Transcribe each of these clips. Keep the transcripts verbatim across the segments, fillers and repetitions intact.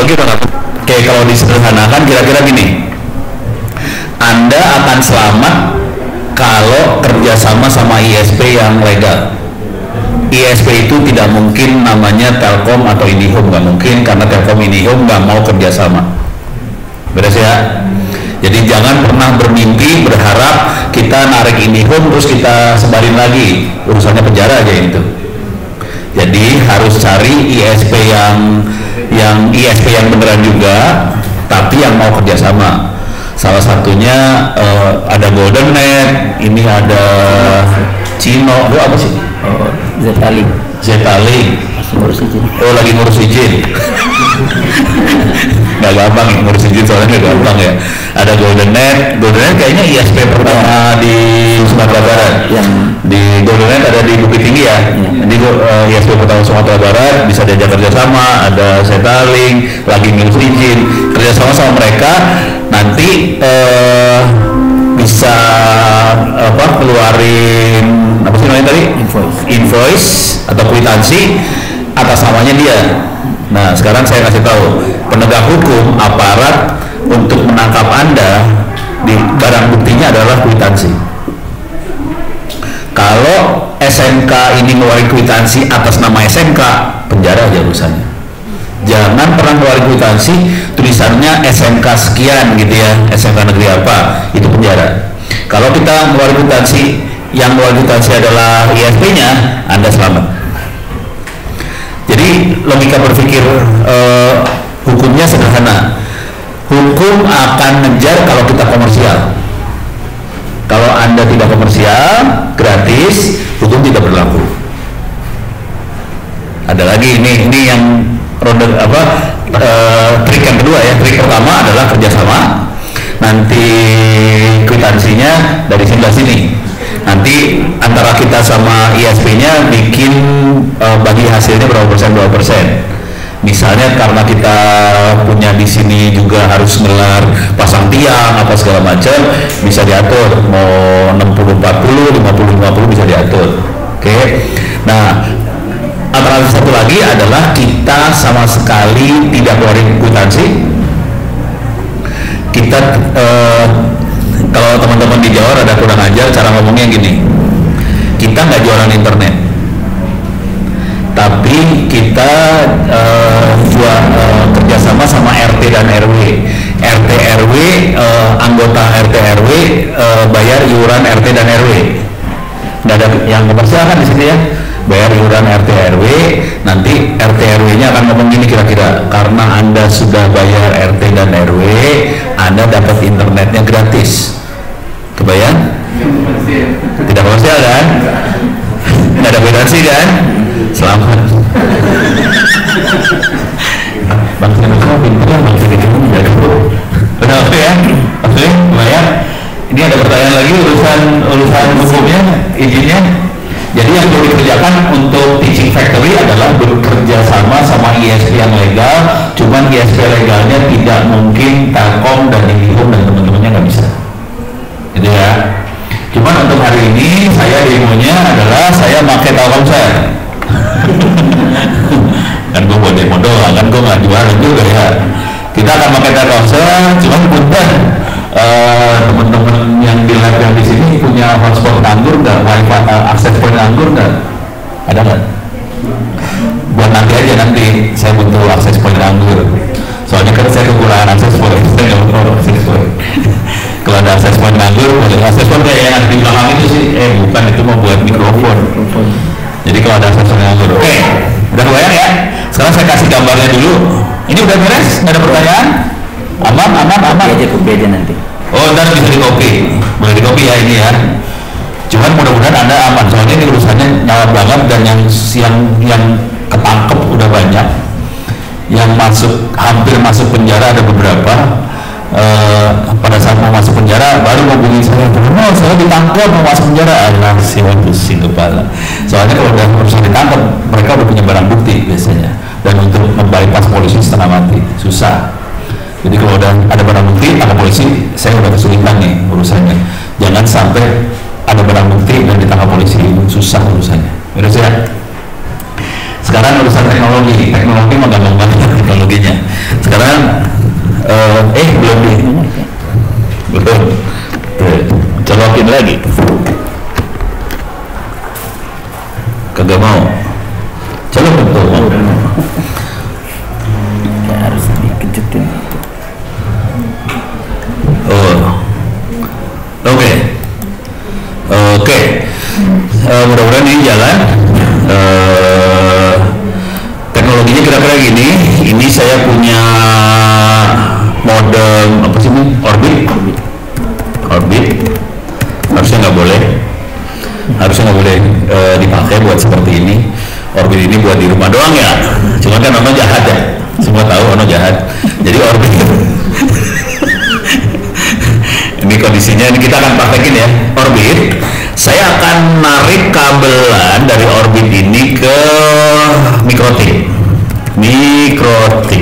teknologi udah nggak. Oke, kalau disederhanakan kira-kira gini, Anda akan selamat kalau kerjasama sama I S P yang legal. I S P itu tidak mungkin namanya Telkom atau IndiHome, nggak mungkin, karena Telkom IndiHome nggak mau kerjasama. Beres ya? Jadi jangan pernah bermimpi berharap kita narik IndiHome terus kita sebarin lagi, urusannya penjara aja itu. Jadi harus cari I S P yang yang I S P yang beneran juga, tapi yang mau kerjasama. Salah satunya uh, ada Golden Net, ini ada Cino, itu apa sih? Oh, Zetalink. Zetalink. Ngurus izin. Oh, lagi ngurus izin. Nggak gampang ya, ngurus izin soalnya nggak gampang ya. Ada Golden Net, Golden Net kayaknya I S P pertama di Sumatera Barat. Yang di Golden Net ada di Bukit Tinggi ya. ya. Jadi uh, I S P pertama Sumatera Barat bisa diajak kerjasama. Ada Zetalink, lagi ngurus izin, kerjasama sama mereka. Nanti uh, bisa apa keluarin apa sih namanya tadi? Invoice. Invoice atau kwitansi atas namanya dia. Nah, sekarang saya kasih tahu penegak hukum aparat untuk menangkap Anda di barang buktinya adalah kwitansi. Kalau S M K ini ngeluarin kwitansi atas nama S M K, penjara aja urusannya. Jangan pernah ngeluarin kwitansi tulisannya S M K sekian gitu ya, S M K negeri apa, itu penjara. Kalau kita ngeluarin kwitansi yang ngeluarin kwitansi adalah I S P-nya, Anda selamat. Jadi logika berpikir uh, hukumnya sederhana. Hukum akan ngejar kalau kita komersial. Kalau Anda tidak komersial, gratis, hukum tidak berlaku. Ada lagi ini ini yang ronde apa uh, trik yang kedua ya. Trik pertama adalah kerjasama. Nanti kwitansinya dari sebelah sini. Nanti antara kita sama I S P-nya bikin uh, bagi hasilnya berapa persen, berapa persen. Misalnya karena kita punya di sini juga harus ngelar pasang tiang apa segala macam, bisa diatur mau enam puluh empat puluh, lima puluh lima puluh bisa diatur. Oke. Okay? Nah, alternatif satu lagi adalah kita sama sekali tidak keluarin kwitansi. Kita uh, kalau teman-teman di Jawa ada kurang ajar cara ngomongnya gini, kita nggak jualan internet, tapi kita uh, jual uh, kerjasama sama R T dan R W. R T R W uh, anggota R T R W uh, bayar iuran R T dan R W. Nggak ada yang komersial kan di sini ya, bayar iuran R T R W. Nanti R T R W-nya akan ngomong gini kira-kira, karena Anda sudah bayar R T dan R W, Anda dapat internetnya gratis. Kebayang? Tidak komersial kan? Nggak ada kwitansi kan? Selamat. Bang Senoko pintar, Bang Senoko menjadi udah oke ya? Oke, lumayan. Ini ada pertanyaan lagi urusan urusan hukumnya, izinnya. Jadi yang perlu dikerjakan untuk teaching factory adalah bekerja sama sama I S P yang legal. Cuman I S P legalnya tidak mungkin Telkom dan IndiHome dan teman-temannya nggak bisa. Gitu ya. Cuman untuk hari ini saya demonya adalah saya pakai Telkomsel. Kan gue buat demo doang, kan gue nggak jualan juga ya. Kita akan pakai Telkomsel, cuman punten uh, teman-teman yang di lab yang di sini punya hotspot nganggur nggak, wifi uh, akses point nganggur nggak? Ada nggak? Buat nanti aja, nanti saya butuh akses point nganggur. Soalnya kan saya kekurangan akses point, saya nggak butuh akses point. Kalau ada akses point nganggur, boleh akses point kayak yang ada di belakang itu sih. Eh bukan, itu mau buat mikrofon. Jadi kalau ada akses point nganggur, oke, okay. Udah kebayang ya? Sekarang saya kasih gambarnya dulu. Ini udah beres? Nggak ada pertanyaan? Aman, aman, aman. Aja kopi aja nanti. Oh, ntar bisa di copy. Boleh di copy ya ini ya. Cuman mudah-mudahan Anda aman. Soalnya ini urusannya nyawa banget dan yang yang yang ketangkep udah banyak. Yang masuk hampir masuk penjara ada beberapa. Uh, pada saat mau masuk penjara baru ngomongin saya, oh saya ditangkap mau masuk penjara, adalah si pusing kepala. Soalnya kalau udah urusan ditangkap, mereka udah punya barang bukti biasanya, dan untuk membypass polisi setengah mati susah. Jadi kalau udah ada barang bukti, ada polisi, saya udah kesulitan nih urusannya. Jangan sampai ada barang bukti dan ditangkap polisi, susah urusannya. Beres ya? Sekarang urusan teknologi, teknologi mah gampang banget teknologinya. Sekarang buat seperti ini. Orbit ini buat di rumah doang ya. Cuma kan Ono jahat ya. Semua tahu Ono jahat. Jadi orbit ini kondisinya, ini kita akan praktekin ya. Orbit, saya akan narik kabelan dari orbit ini ke mikrotik. Mikrotik.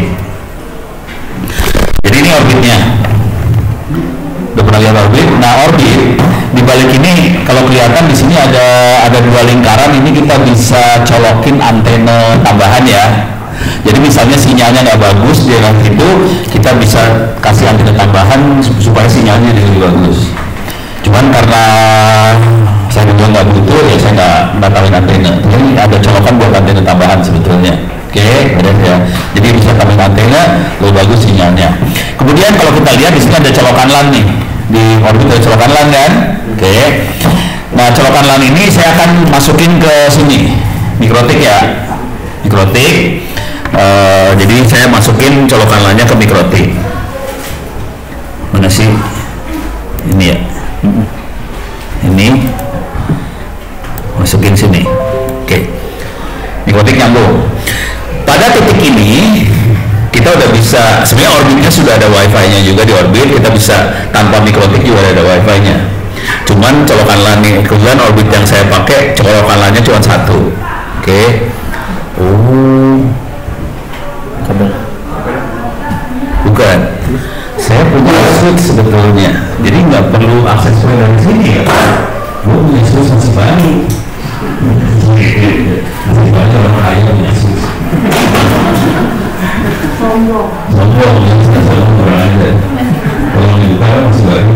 Jadi ini orbitnya. Udah pernah lihat orbit? Nah, orbit di balik ini kalau kelihatan di sini ada ada dua lingkaran, ini kita bisa colokin antena tambahan ya. Jadi misalnya sinyalnya nggak bagus di dalam itu, kita bisa kasih antena tambahan supaya sinyalnya jadi bagus. Cuman karena saya juga nggak butuh ya, saya nggak batalin antena. Jadi ada colokan buat antena tambahan sebetulnya. Oke, beres ya. Jadi bisa tambahin antena, lebih bagus sinyalnya. Kemudian kalau kita lihat di sini ada colokan LAN nih, di orbit ada colokan LAN kan? Oke. Nah, colokan LAN ini saya akan masukin ke sini, mikrotik ya, mikrotik. Uh, jadi saya masukin colokan LAN-nya ke mikrotik. Mana sih? Ini ya. Ini masukin sini. Oke. Mikrotik nyambung. Pada titik ini kita udah bisa, sebenarnya orbitnya sudah ada wifi-nya juga di orbit, kita bisa tanpa mikrotik juga ada wifi-nya. Cuman colokan LAN nih, kebetulan orbit yang saya pakai colokan LAN-nya cuma satu. Oke. Oh. Kabel. Bukan. Saya punya switch sebetulnya, jadi nggak perlu akses wifi dari sini ya. Gue punya switch masih baru. Masih banyak orang kaya punya switch. Sombong. Sombong, yang saya sombong orang aja. Kalau dibuka masih baru.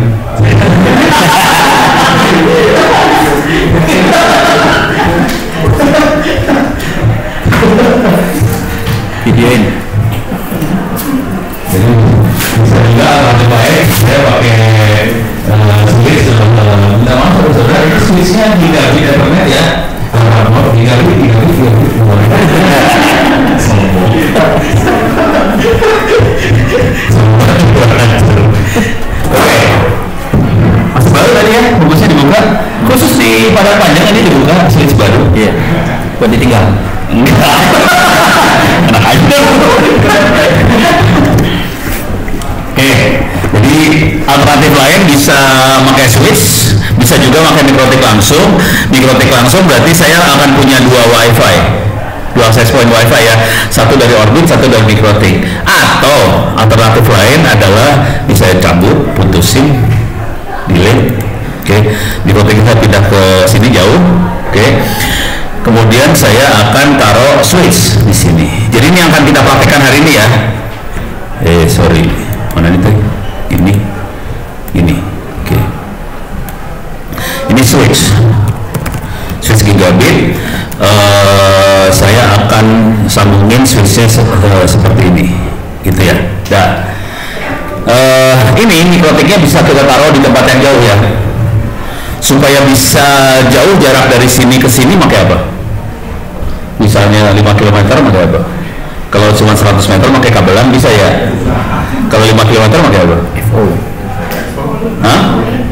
Videoin. Jadi bisa juga kalau baik saya pakai uh, switch uh, minta maaf saudara, itu switchnya tiga bit ethernet ya. Kalau mau tiga bit tiga bit tiga bit sombong. Oke, masih baru tadi ya, bagusnya dibuka. Khusus di pada panjang ini dibuka switch baru. Iya. Buat ditinggal. Enggak. Enak aja. Oke, jadi alternatif lain bisa pakai switch, bisa juga pakai mikrotik langsung. Mikrotik langsung berarti saya akan punya dua wifi, dua access point wifi ya, satu dari orbit, satu dari mikrotik. Atau alternatif lain adalah bisa cabut, putusin, delete. Oke, mikrotik kita pindah ke sini jauh. Oke. Kemudian saya akan taruh switch di sini. Jadi ini yang akan kita praktekkan hari ini ya. Eh sorry, mana nih? Ini, ini. Oke. Ini switch, switch gigabit. Uh, saya akan sambungin switchnya se uh, seperti ini, gitu ya. Nah, uh, ini mikrotiknya bisa kita taruh di tempat yang jauh ya. Supaya bisa jauh jarak dari sini ke sini pakai apa? Misalnya lima kilometer pakai apa? Kalau cuma seratus meter pakai kabelan bisa ya? Kalau lima kilometer pakai apa? F O. Hah?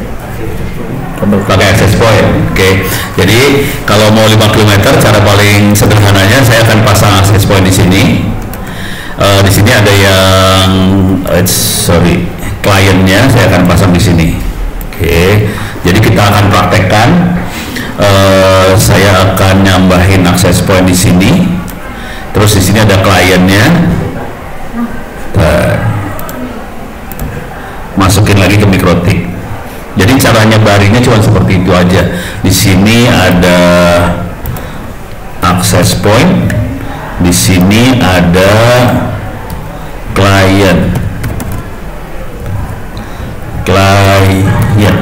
Pakai access point. Oke. Okay. Jadi kalau mau lima kilometer cara paling sederhananya saya akan pasang access point di sini. Uh, di sini ada yang uh, sorry, kliennya saya akan pasang di sini. Oke. Okay. Jadi kita akan praktekkan. Uh, saya akan nyambahin access point di sini. Terus di sini ada kliennya. Dan masukin lagi ke mikrotik. Jadi caranya baringnya cuma seperti itu aja. Di sini ada access point. Di sini ada klien. Klien.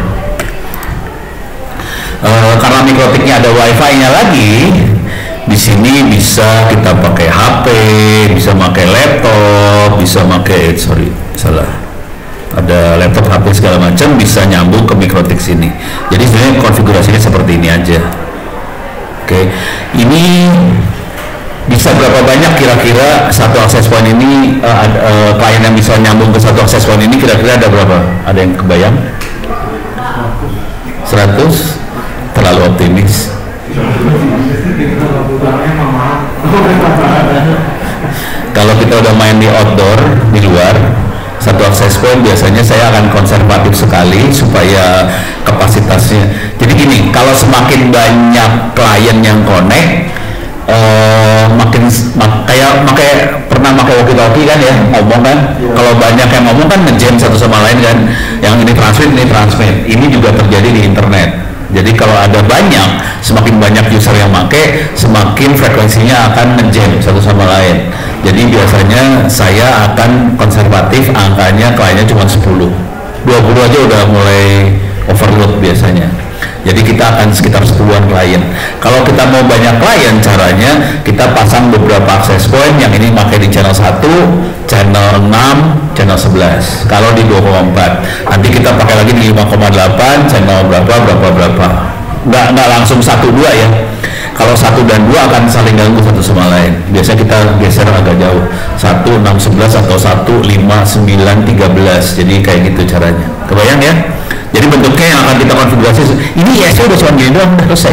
Uh, karena mikrotiknya ada wifi-nya lagi, di sini bisa kita pakai H P, bisa pakai laptop, bisa pakai sorry salah, ada laptop, H P segala macam bisa nyambung ke mikrotik sini. Jadi sebenarnya konfigurasinya seperti ini aja. Oke, ini bisa berapa banyak kira-kira satu access point ini uh, uh, klien yang bisa nyambung ke satu access point ini kira-kira ada berapa? Ada yang kebayang? seratus? Terlalu optimis. Kalau kita udah main di outdoor, di luar, satu access point biasanya saya akan konservatif sekali supaya kapasitasnya. Jadi gini, kalau semakin banyak klien yang connect, uh, makin mak, kayak pakai pernah pakai walkie-talkie kan ya, ngomong kan. Ya. Kalau banyak yang ngomong kan ngejam satu sama lain kan. Yang ini transmit, ini transmit. Ini juga terjadi di internet. Jadi kalau ada banyak, semakin banyak user yang pakai, semakin frekuensinya akan ngejam satu sama lain. Jadi biasanya saya akan konservatif, angkanya kliennya cuma sepuluh, dua puluh aja udah mulai overload biasanya. Jadi kita akan sekitar sepuluhan klien. Kalau kita mau banyak klien, caranya kita pasang beberapa access point. Yang ini pakai di channel satu, channel enam, channel sebelas. Kalau di dua koma empat, nanti kita pakai lagi di lima koma delapan, channel berapa, berapa, berapa. Nggak, nggak langsung satu dua ya. Kalau satu dan dua akan saling ganggu satu sama lain. Biasanya kita geser agak jauh, satu, enam, sebelas atau satu, lima, sembilan, tiga belas. Jadi kayak gitu caranya. Kebayang ya? Jadi bentuknya yang akan kita konfigurasi. Ini I S O udah cuma gini doang, udah selesai.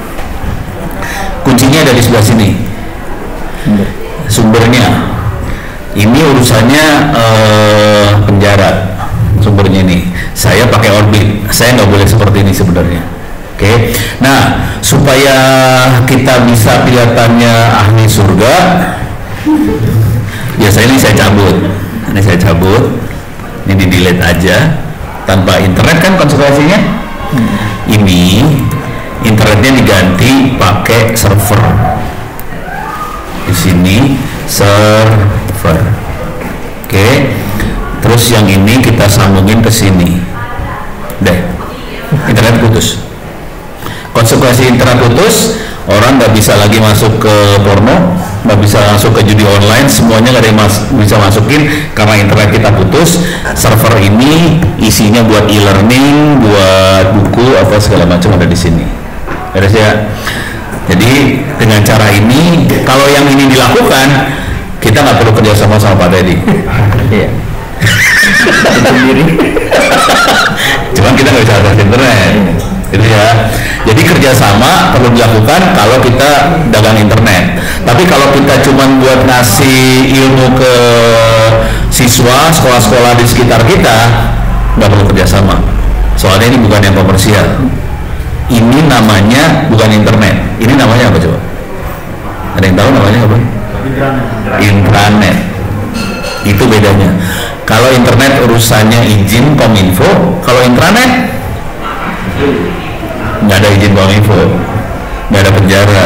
Kuncinya ada di sebelah sini. Sumbernya. Ini urusannya eh, penjara. Sumbernya ini. Saya pakai Orbit. Saya nggak boleh seperti ini sebenarnya. Oke, okay. Nah supaya kita bisa kelihatannya ahli surga, biasanya ini saya cabut, ini saya cabut, ini di delete aja, tanpa internet kan konsekuensinya. Ini internetnya diganti pakai server, di sini server, oke, okay. Terus yang ini kita sambungin ke sini, deh, internet putus. Konsekuensi internet putus, orang nggak bisa lagi masuk ke porno, nggak bisa masuk ke judi online, semuanya nggak ada yang mas bisa masukin karena internet kita putus. Server ini isinya buat e-learning, buat buku apa segala macam ada di sini. Beres ya. Jadi dengan cara ini, kalau yang ini dilakukan, kita nggak perlu kerja sama sama Pak Teddy. Iya. Sendiri. Cuman kita nggak bisa akses internet. Gitu ya. Jadi kerjasama perlu dilakukan kalau kita dagang internet. Tapi kalau kita cuma buat ngasih ilmu ke siswa sekolah-sekolah di sekitar kita, nggak perlu kerjasama. Soalnya ini bukan yang komersial. Ini namanya bukan internet. Ini namanya apa coba? Ada yang tahu namanya apa? Intranet. Intranet. Itu bedanya. Kalau internet urusannya izin Kominfo, kalau intranet nggak ada izin Kominfo, nggak ada penjara,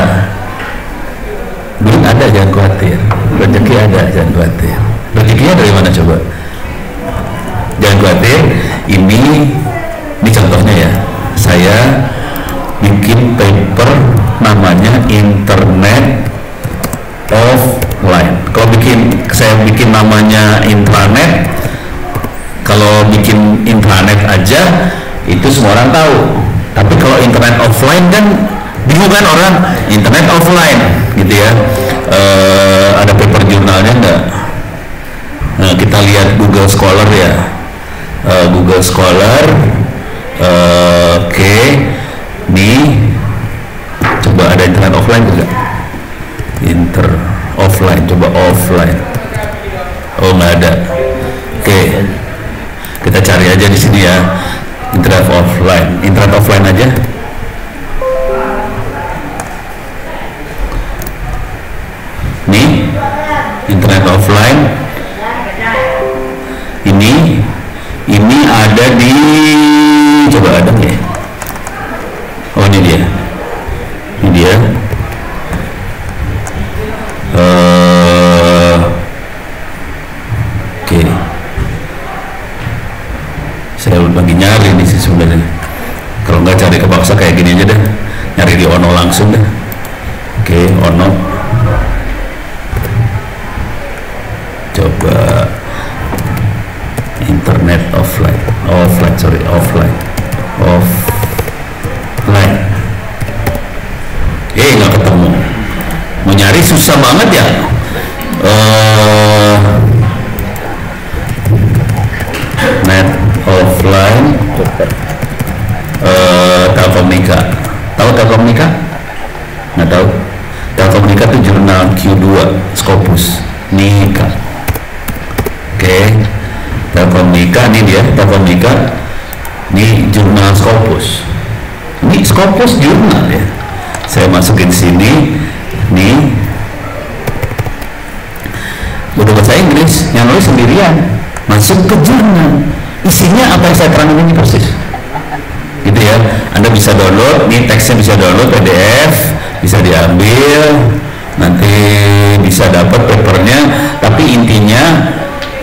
duit ada jangan khawatir, rezeki ada jangan khawatir. Rezekinya dari mana coba? Jangan khawatir. Ini, ini contohnya ya. Saya bikin paper namanya internet offline. Kalau bikin saya bikin namanya intranet, kalau bikin intranet aja itu semua orang tahu. Tapi kalau internet offline kan bingung kan orang, internet offline gitu ya. E, ada paper jurnalnya enggak? Nah, kita lihat Google Scholar ya. E, Google Scholar, e, oke. Okay. Nih, coba ada internet offline juga? Inter offline, coba offline. Oh nggak ada. Oke, okay. Kita cari aja di sini ya. Internet offline, internet offline aja. Nih, internet offline. Ini, ini ada di, coba ada ya. Oh ini dia, ini dia. Uh, Oke. Okay. Saya lagi nyari nih sih sebenarnya. Kalau nggak cari kepaksa kayak gini aja dah, nyari di Ono langsung dah. Oke, okay, Ono. Coba internet offline, offline sorry offline, offline. Eh nggak ketemu. Mau nyari susah banget ya. Uh, net offline uh, Telkomnika. Tahu Telkomnika? Nggak tahu. Oke, Telkomnika nih dia, Telkomnika ini jurnal Scopus. Ini Scopus jurnal ya. Saya masukin sini, nih udah bahasa Inggris, yang nulis sendirian, masuk ke jurnal. Isinya apa yang saya terangkan ini persis. Gitu ya. Anda bisa download, nih teksnya bisa download P D F, bisa diambil, nanti bisa dapat papernya. Tapi intinya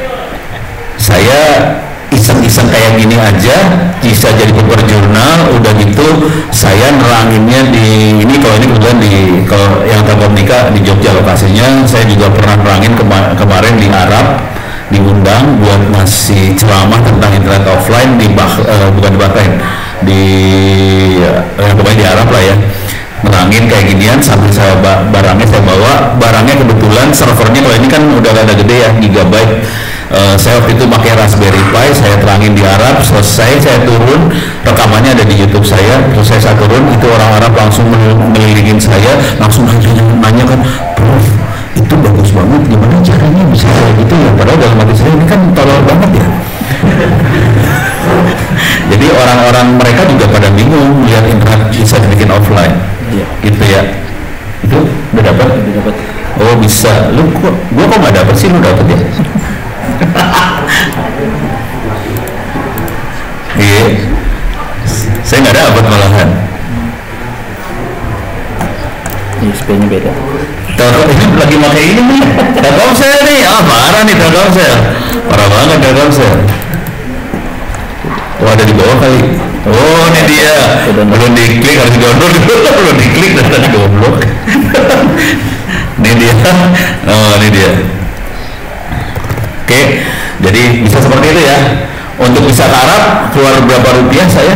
saya iseng-iseng kayak gini aja bisa jadi paper jurnal. Udah gitu saya neranginnya di ini, kalau ini kemudian di kalau yang Telkomnika di Jogja lokasinya, saya juga pernah nerangin kema kemarin di Arab, diundang buat ngasih ceramah tentang internet offline di bah, uh, bukan di Bahrain, di uh, pokoknya di Arab lah ya, nerangin kayak ginian sambil saya barangnya saya bawa, barangnya kebetulan servernya kalau ini kan udah rada gede ya, gigabyte. Uh, saya waktu itu pakai Raspberry Pi, saya terangin di Arab, selesai saya turun, rekamannya ada di YouTube saya, selesai saya turun, itu orang Arab langsung melilingin saya, langsung nanya kan, Prof, itu bagus banget, gimana caranya bisa kayak gitu ya, padahal dalam hati saya ini kan tolol banget ya. Jadi orang-orang mereka juga pada bingung lihat internet bisa dibikin offline, ya. Gitu ya. Itu udah dapat? Udah dapat. Oh bisa, lu kok, gua kok nggak dapat sih, lu dapat ya? Iya, saya nggak dapat malahan. I S P-nya beda. Telkom ini lagi pakai ini nih, Telkomsel nih, ah parah nih Telkomsel, parah banget Telkomsel. Oh ada di bawah kali. Oh ini dia, belum diklik, harus di download dulu, belum diklik dan tadi goblok. Ini dia, oh ini dia. Oke, jadi bisa seperti itu ya. Untuk bisa ke Arab keluar berapa rupiah saya?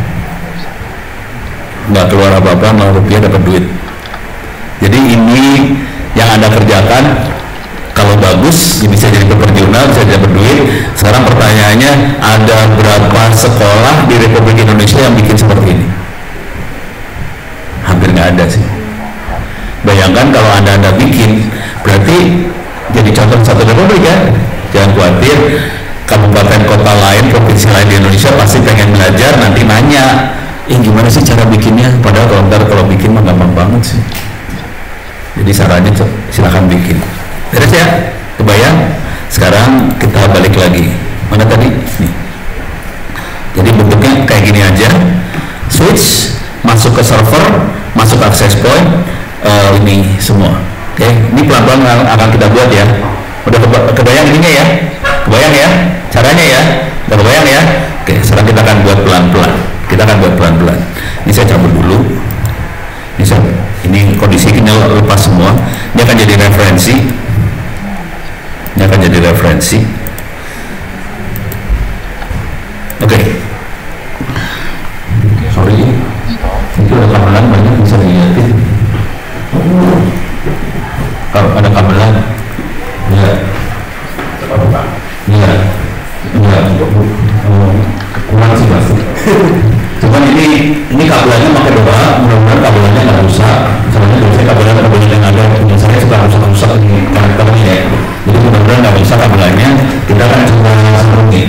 Nggak keluar apa-apa, nol rupiah dapat duit. Jadi ini yang Anda kerjakan, kalau bagus bisa jadi paper jurnal, bisa dapat duit. Sekarang pertanyaannya, ada berapa sekolah di Republik Indonesia yang bikin seperti ini? Hampir nggak ada sih. Bayangkan kalau Anda Anda bikin, berarti jadi contoh satu republik ya. Jangan khawatir, kabupaten kota lain, provinsi lain di Indonesia pasti pengen belajar, nanti nanya, eh gimana sih cara bikinnya? Padahal kalau ntar kalau bikin mah gampang banget sih. Jadi sarannya silakan bikin. Beres ya? Kebayang? Sekarang kita balik lagi. Mana tadi? Nih. Jadi bentuknya kayak gini aja. Switch, masuk ke server, masuk access point, uh, ini semua. Oke, okay? Ini pelan-pelan akan kita buat ya. Udah kebayang ininya ya? Kebayang ya? Caranya ya? Udah kebayang ya? Oke, sekarang kita akan buat pelan-pelan. Kita akan buat pelan-pelan. Ini saya cabut dulu. Ini saya, ini kondisinya lepas semua. Ini akan jadi referensi. Ini akan jadi referensi. Oke. Okay. Sorry. Itu ada kabelan banyak bisa dilihatin. Kalau ada kabelan. Ya, iya, iya, kurang sih pasti. Cuman ini, ini kabelannya pakai doa, mudah-mudahan kabelannya nggak rusak. Soalnya biasanya kabelan kabelan yang ada punya saya suka rusak-rusak ini konektornya ya. Jadi mudah-mudahan nggak rusak kabelannya. Kita akan coba serungin.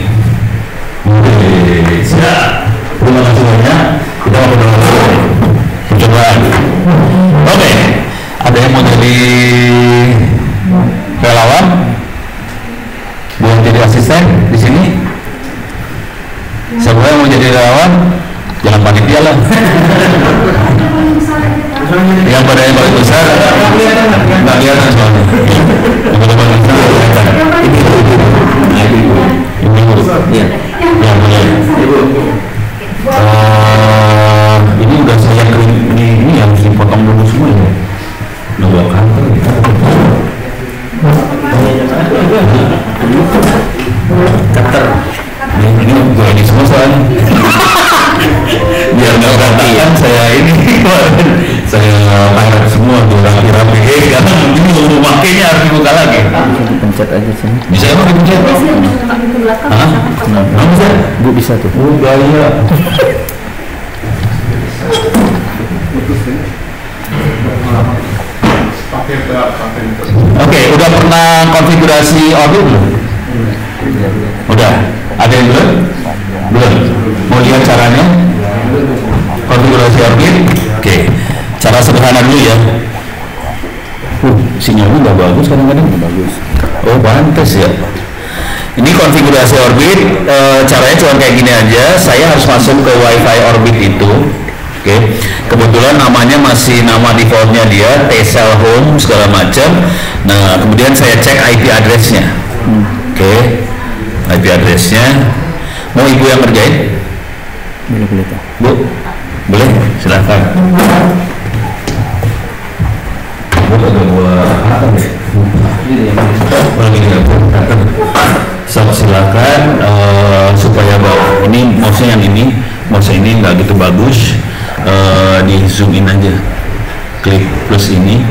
Siap. Terima kasih banyak. Kita akan coba percobaan. Oke, ada yang mau jadi relawan, buat jadi asisten di sini. Siapa yang mau jadi relawan, jangan panik dia lah. Yang pada yang paling besar nggak kelihatan soalnya. Yang pada paling besar kelihatan. Ini ini ini yang boleh. Ini udah saya kering, ini ini harus dipotong dulu semua ya. Udah bawa kantor kita. Cutter. Ini ini gue ini semua soalnya. Biar nggak berantakan saya ini. Saya angkat semua tuh rapi-rapi. Eh karena ini mau makainya harus dibuka lagi. Bisa dipencet aja sih. Bisa emang dipencet? Hah? Nggak bisa? Bu bisa tuh. Oh gaya. Oke, okay, udah pernah konfigurasi Outlook belum? mana dulu ya. Uh, sinyalnya nggak bagus kadang-kadang. Nggak bagus. Oh, pantes ya. Ini konfigurasi Orbit, e, caranya cuma kayak gini aja. Saya harus masuk ke WiFi Orbit itu. Oke, okay. Kebetulan namanya masih nama defaultnya dia, T-Cell Home segala macam. Nah, kemudian saya cek I P addressnya. Hmm. Oke, okay. I P addressnya. Mau ibu yang ngerjain? Boleh, boleh Pak. Bu, boleh, silakan. Bu ada buat apa nih? Lagi dapur. So, silakan uh, supaya bawa ini mouse-nya yang ini, mouse ini nggak gitu bagus, uh, di zoom in aja, klik plus ini,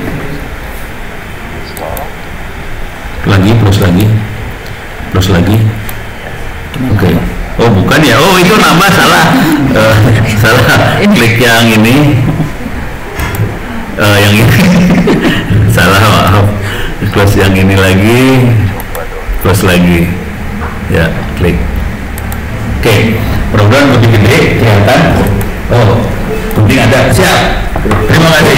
lagi plus lagi, plus lagi, oke. Okay. Oh bukan ya, oh itu nama salah, uh, salah, klik yang ini, uh, yang ini, salah maaf, plus yang ini lagi, plus lagi. Ya, klik. Oke, okay. Program lebih gede, kelihatan. Oh, penting ada. Siap. Terima kasih.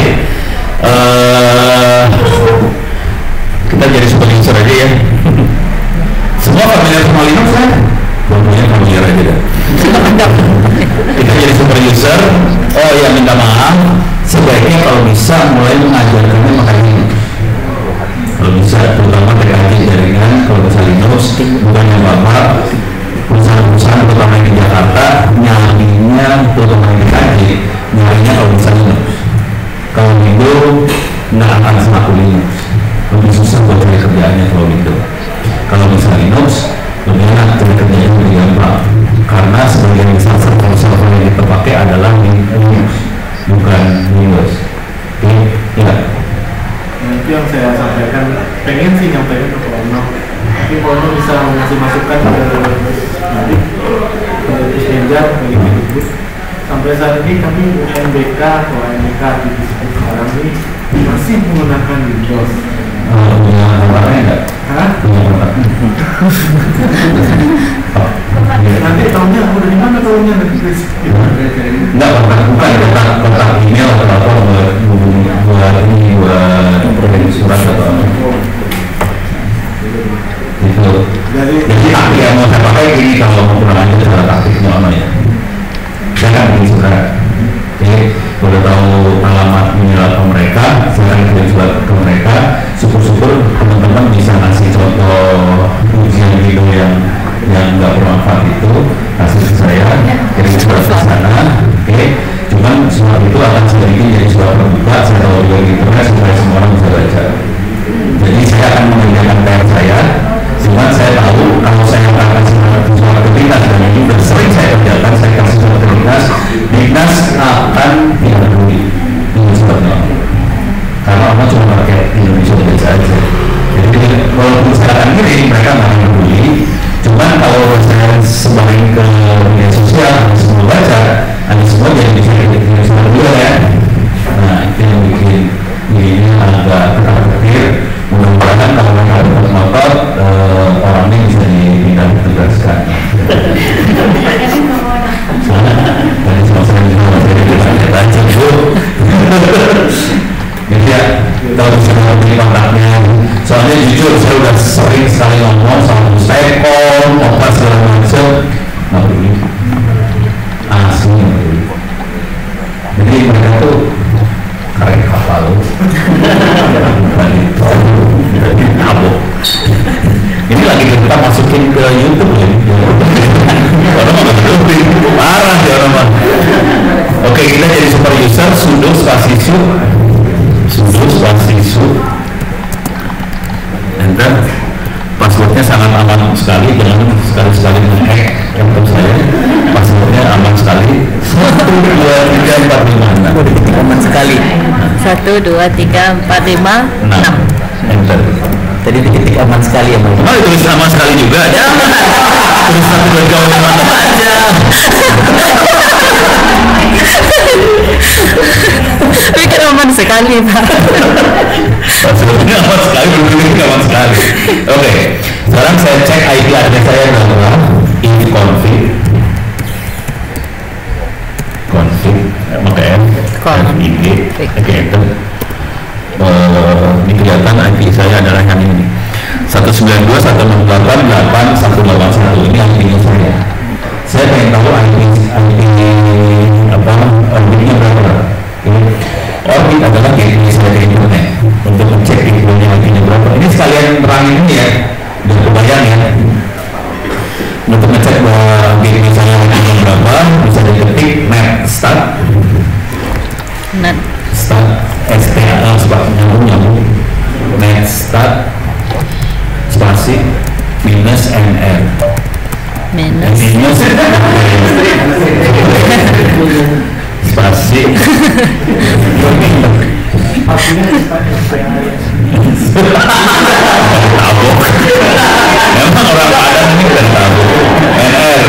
Uh, kita jadi super user aja ya. Semua familiar sama Linux kan? Pokoknya familiar aja dah. Kita jadi super user. Oh ya, minta maaf. Sebaiknya kalau bisa mulai mengajarkannya pakai Linux. Kalau bisa, terutama T K J jaringan, kalau bisa Linux, bukan yang bapak, perusahaan-perusahaan terutama di Jakarta, nyarinya, terutama di T K J, nyarinya kalau bisa Linux. Kalau Windows, nggak akan selaku Linux. Lebih susah buat cari kerjaannya kalau Windows. Kalau bisa Linux, lebih enak cari kerjanya lebih gampang. Karena sebagian besar server-server yang kita pakai adalah Linux, bukan Windows. Oke, ya. Nah, itu yang saya sampaikan, pengen sih nyampaikan ke Pak Ono, tapi Pak Ono bisa ngasih masukan ke nanti ke Pusgenjar bagi Kemdikbud. Sampai saat ini kami U M B K atau U M B K di Distrik sekarang ini masih menggunakan Windows. Oh, punya tempatnya enggak? Hah? Punya tempatnya? Nanti tahunya udah di mana tahunya nanti? Enggak, kontak bukan kontak kontak email atau apa buat buat ini buat program surat atau apa? Itu. Jadi aktif yang mau saya pakai ini kalau mau pulang aja sudah aktifnya apa ya? Jangan ini surat. Jadi kalau tahu alamat email ke mereka, saya kirim surat ke mereka. Syukur-syukur teman-teman bisa ngasih contoh ujian video yang yang nggak bermanfaat itu kasih ke saya, kirim surat ke sana. Oke, okay. Cuman surat itu akan saya bikin jadi surat terbuka, saya tahu juga di internet supaya semua orang bisa baca. Jadi saya akan mengerjakan P R saya, cuman saya tahu kalau saya akan kasih surat ke dinas dan ini sudah sering saya kerjakan, saya kasih surat ke dinas, dinas akan tidak peduli dengan suratnya, karena orang cuma pakai Indonesia baca aja. Jadi walaupun saya akan kirim, mereka nggak akan peduli. Cuman kalau saya sebarin ke media sosial, semua baca, ada semua jadi bisa kirim surat juga ya. Nah itu yang bikin ini agak ketar-ketir. Mudah-mudahan kalau mereka dapat motor, uh, orang ini bisa dipindah tugaskan. Tadi sama saya juga masih ditanya baca bu. Jadi ya, kita bisa membeli kontaknya. Soalnya jujur saya udah sering sekali ngomong sama Mustekon, obat segala macam, nggak peduli. Asli nggak peduli. Jadi mereka tuh keren kapal loh. Bukan itu. Jadi nabok. Ini lagi kita masukin ke YouTube ya. Orang nggak peduli. Parah ya orang mah. Oke, kita jadi super user sudo spasi su sudo spasi su enter. Passwordnya sangat aman sekali, jangan sekali-sekali menghack laptop saya. Passwordnya aman sekali. Satu dua tiga empat lima enam. Aman sekali. Satu dua tiga empat lima enam. Enter. Tadi titik aman sekali ya Mas. Oh ditulis aman sekali juga. Jangan. Tulis satu dua tiga empat lima enam aja. Pikir aman sekali Pak. Passwordnya aman sekali, benar-benar aman sekali. Oke, okay. Sekarang saya cek I P address saya adalah ini config config pakai Kolon. I P, oke enter. Uh, ini kelihatan I P saya adalah yang ini satu sembilan dua dot satu enam delapan dot delapan dot satu delapan satu, ini I P-nya saya. Saya pengen tahu I P I P apa orbitnya berapa. Ini orbit adalah gateway saya ke internet untuk mencek gateway-nya I P-nya berapa. Ini sekalian terangin ini ya, udah kebayang ya. Untuk ngecek bahwa gateway saya I P-nya berapa, bisa diketik net start Net. start S T A sebab nyambung nyambung net start spasi minus N R Minus. minus spasi tabuk, emang orang Padang ini kan tabuk N R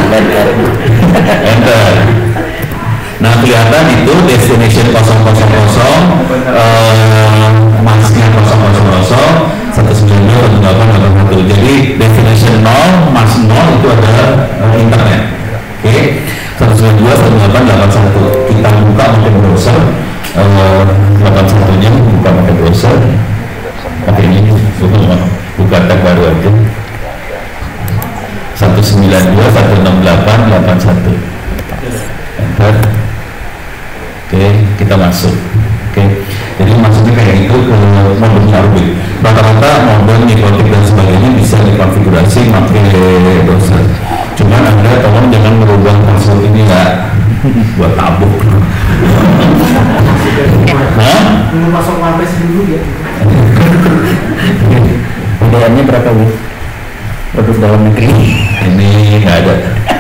enter. Nah kelihatan itu destination nol nol nol, uh, masnya nol nol nol satu sembilan dua satu delapan delapan satu. Jadi destination nol, mas nol itu adalah uh, internet. Oke, okay. satu sembilan dua satu delapan delapan satu. Kita buka pakai browser, uh, delapan satunya buka pakai browser. Oke, ini buka, buka tab baru aja. satu sembilan dua satu enam delapan delapan satu. Enter. Oke, okay, kita masuk. Oke, okay. Jadi maksudnya kayak itu ke modulnya orbit. Rata-rata modul nikotik dan sebagainya bisa dikonfigurasi pakai browser. Cuman Anda tolong jangan merubah password ini ya, buat tabuk. Hah? Belum masuk mampes dulu ya. P D M-nya berapa Bu? Produk dalam negeri. Ini nggak ada.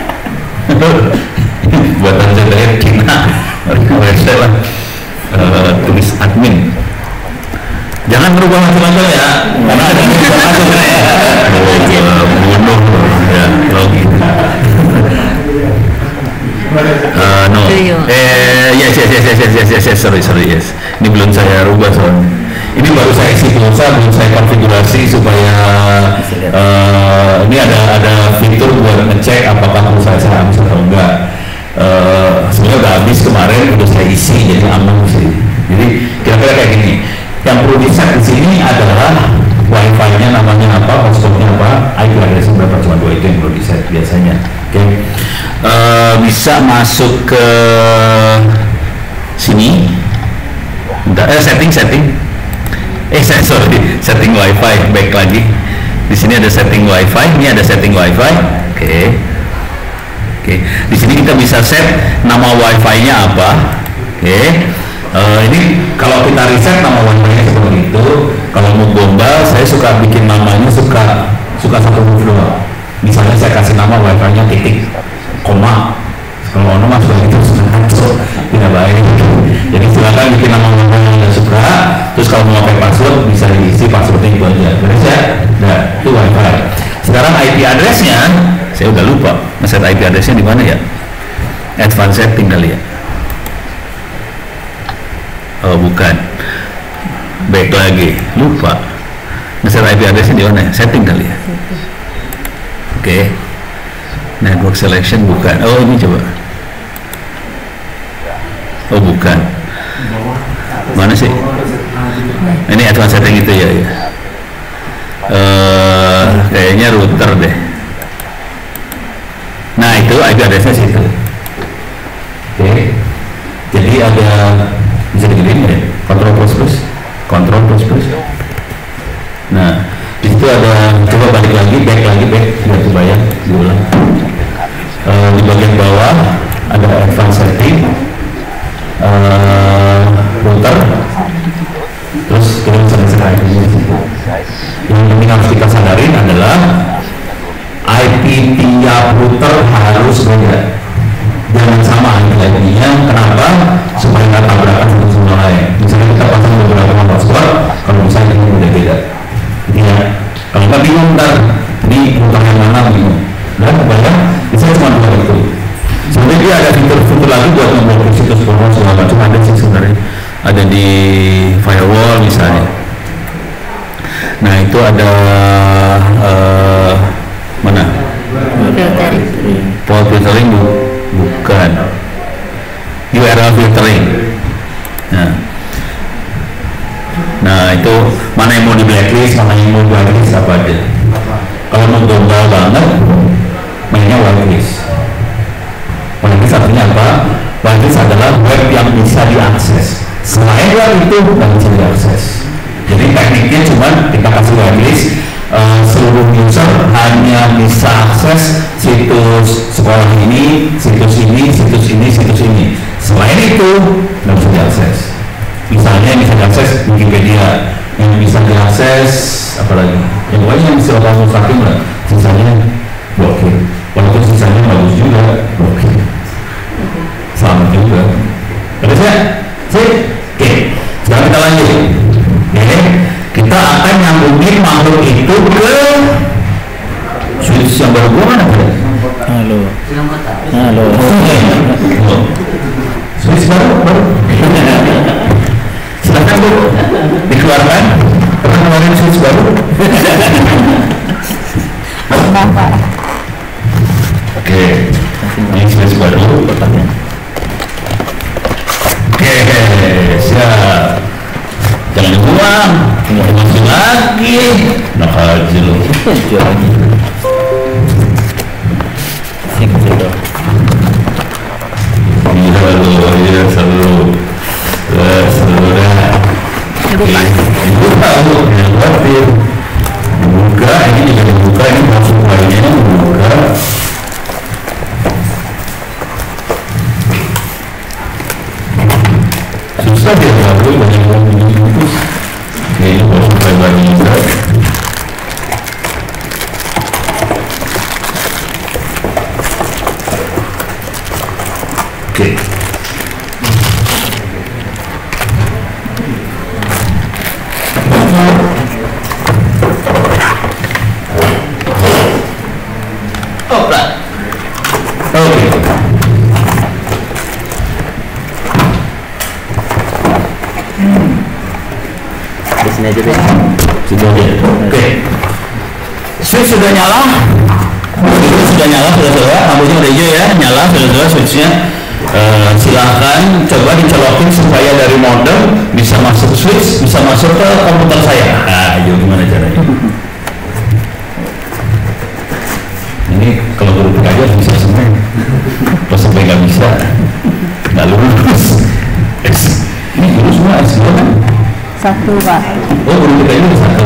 Buatan Z D F Cina. Website lah, uh, tulis admin. Jangan berubah macam-macam ya, karena ada yang bisa masuk ya. Bunuh ya, login. Uh, no, eh, yes, yes, yes, yes, yes, yes, yes, yes, sorry, sorry, yes. Ini belum saya rubah soalnya. Ini baru saya isi pulsa, belum saya konfigurasi supaya uh, ini ada ada fitur buat ngecek apakah pulsa saya habis atau enggak. Uh, sebenarnya udah habis kemarin, udah saya isi jadi aman sih. Jadi kira-kira kayak gini. Yang perlu di set di sini adalah wifi-nya namanya apa, hotspotnya apa, I P address berapa, cuma dua itu yang perlu di set biasanya. Oke, okay. uh, bisa masuk ke sini. Bentar, eh setting setting. Eh saya sorry, setting wifi, back lagi. Di sini ada setting wifi, ini ada setting wifi. Oke. Okay. Oke, di sini kita bisa set nama wifi-nya apa. Oke, uh, ini kalau kita reset nama wifi-nya seperti itu. Kalau mau gombal, saya suka bikin namanya suka suka satu huruf doang. Misalnya saya kasih nama wifi-nya titik, koma. Kalau nama seperti itu sudah tidak baik. Jadi silakan bikin nama wifi yang Anda suka. Terus kalau mau pakai password bisa diisi passwordnya itu aja. Beres ya? Nah, itu wifi. Sekarang I P address-nya saya udah lupa. Ngeset I P address-nya di mana ya? Advanced setting kali ya? Oh bukan. Back lagi, lupa. Ngeset I P address-nya di mana ya? Setting kali ya? Oke. Okay. Network selection bukan. Oh ini coba. Oh bukan. Mana sih? Ini advanced setting itu ya? Ya. Uh, kayaknya router deh. Nah itu I P address-nya situ. Oke, okay. Jadi ada bisa diginiin ya, kontrol plus plus, kontrol plus plus. Nah di situ ada, coba balik lagi, back lagi, back, biar kebayang, diulang. Uh, di bagian bawah ada advanced setting, uh, router, terus kita bisa ngeset I P-nya di situ. Yang penting harus kita sadarin adalah I P tiap router harus beda. Jangan sama I P-nya. Kenapa? Supaya nggak tabrakan satu sama lain. Misalnya kita pasang beberapa hotspot, kalau misalnya ini beda-beda. Ya, kalau nggak bingung ntar di router yang mana bingung. Dan kebanyakan bisa cuma dua itu. Sebenarnya dia ada fitur-fitur lagi buat memblokir situs porno segala macam, ada sih sebenarnya. Ada di firewall misalnya. Nah itu ada uh, mana? Port filtering bu bukan. U R L filtering. banget mainnya whitelist. Whitelist artinya apa? Whitelist adalah web yang bisa diakses. Selain web itu nggak bisa diakses. Jadi tekniknya cuma kita kasih whitelist, uh, seluruh user hanya bisa akses situs sekolah ini, situs ini, situs ini, situs ini. Selain itu nggak bisa diakses. Misalnya bisa diakses Wikipedia, yang bisa diakses apa lagi? Yang lain yang bisa kamu saking lah. Sisanya blokir. Walaupun sisanya bagus juga blokir. Selamat juga. Terus ya, sih. Oke, sekarang kita lanjut. Oke, kita akan nyambungin makhluk itu ke switch yang baru gua mana? Halo. Halo. Switch baru, baru. Silakan Bu, dikeluarkan. Pernah ngeluarin switch baru? Kenapa? Oke, ini switch baru. Oke, siap. Jangan dibuang, tinggal masukin lagi. Nak aja lu. Jual lagi. Sing jodoh. Iya lu, iya selalu. Selalu dah. Dibuka. Dibuka lu, khawatir. Buka, ini juga dibuka, ini masuk lainnya dibuka. Susah dia baru banyak orang putus. Kayaknya baru mulai banyak bisa. Oke. Oke. Di sini aja deh. Sudah ya. Oke. Switch sudah nyala. Switch sudah nyala, sudah-sudah. Lampunya udah hijau ya, nyala, sudah-sudah switchnya. Uh, silahkan coba dicolokin supaya dari modem bisa masuk switch, bisa masuk ke komputer saya. Nah, ayo gimana caranya? Ini kalau guru aja bisa semua. Kalau sampai nggak bisa, nggak lulus. Ini guru semua S dua kan? Satu Pak. Oh, guru kita ini satu.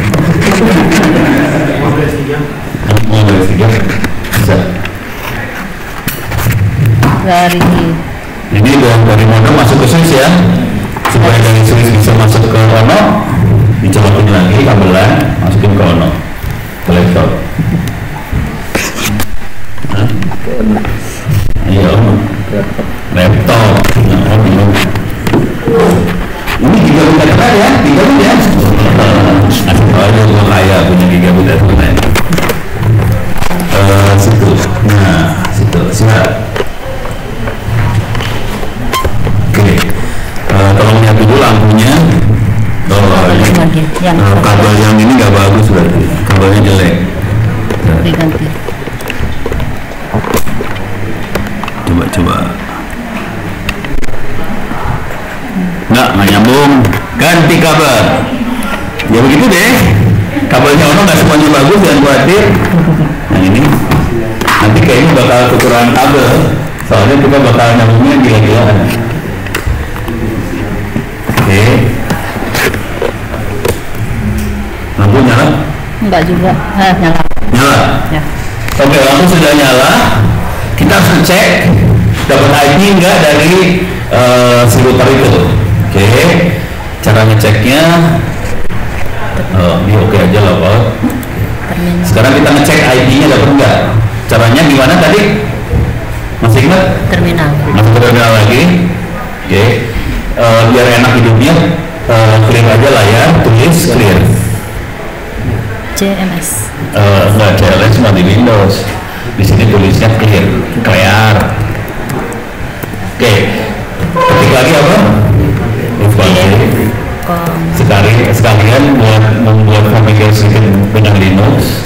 Mau dari tiga, bisa. Dari Ini dari modem masuk ke switch ya, supaya dari switch bisa masuk ke ono, dicolokin lagi kabelan, masukin ke ono, ke laptop. Hah? Iya ono, laptop. Nah, oh bingung. Ini gigabit apa ya? Gigabit ya? Asal aja gua kaya punya gigabit internet. Eh, situ. Nah, situ. Siap. Oke, uh, tolong lihat dulu lampunya. Oh, ini yang uh, kabel yang ini nggak bagus berarti, kabelnya jelek. diganti. Coba coba. Nggak, nggak nyambung. Ganti kabel. Ya begitu deh. Kabelnya ono nggak semuanya bagus, jangan khawatir. Yang ini nanti kayaknya bakal kekurangan kabel. Soalnya kita bakal nyambungnya gila-gilaan. Oke, lampu nyala? Enggak juga. Nah, nyala. Nyala? Ya. Oke, lampu sudah nyala. Kita harus ngecek dapat I P enggak dari uh, si router itu. Oke, cara ngeceknya uh, ini oke aja lah Pak. Sekarang kita ngecek I P-nya dapat enggak? Caranya gimana tadi? Masih ingat? Terminal. Masuk ke terminal lagi. Oke. Uh, biar enak hidupnya, uh, clear aja layar, tulis clear. C M S. Uh, enggak, C L S cuma di Windows. Di sini tulisnya clear, clear. Oke, ketik lagi apa? Sekali sekalian buat membuat familiaritas dengan Linux.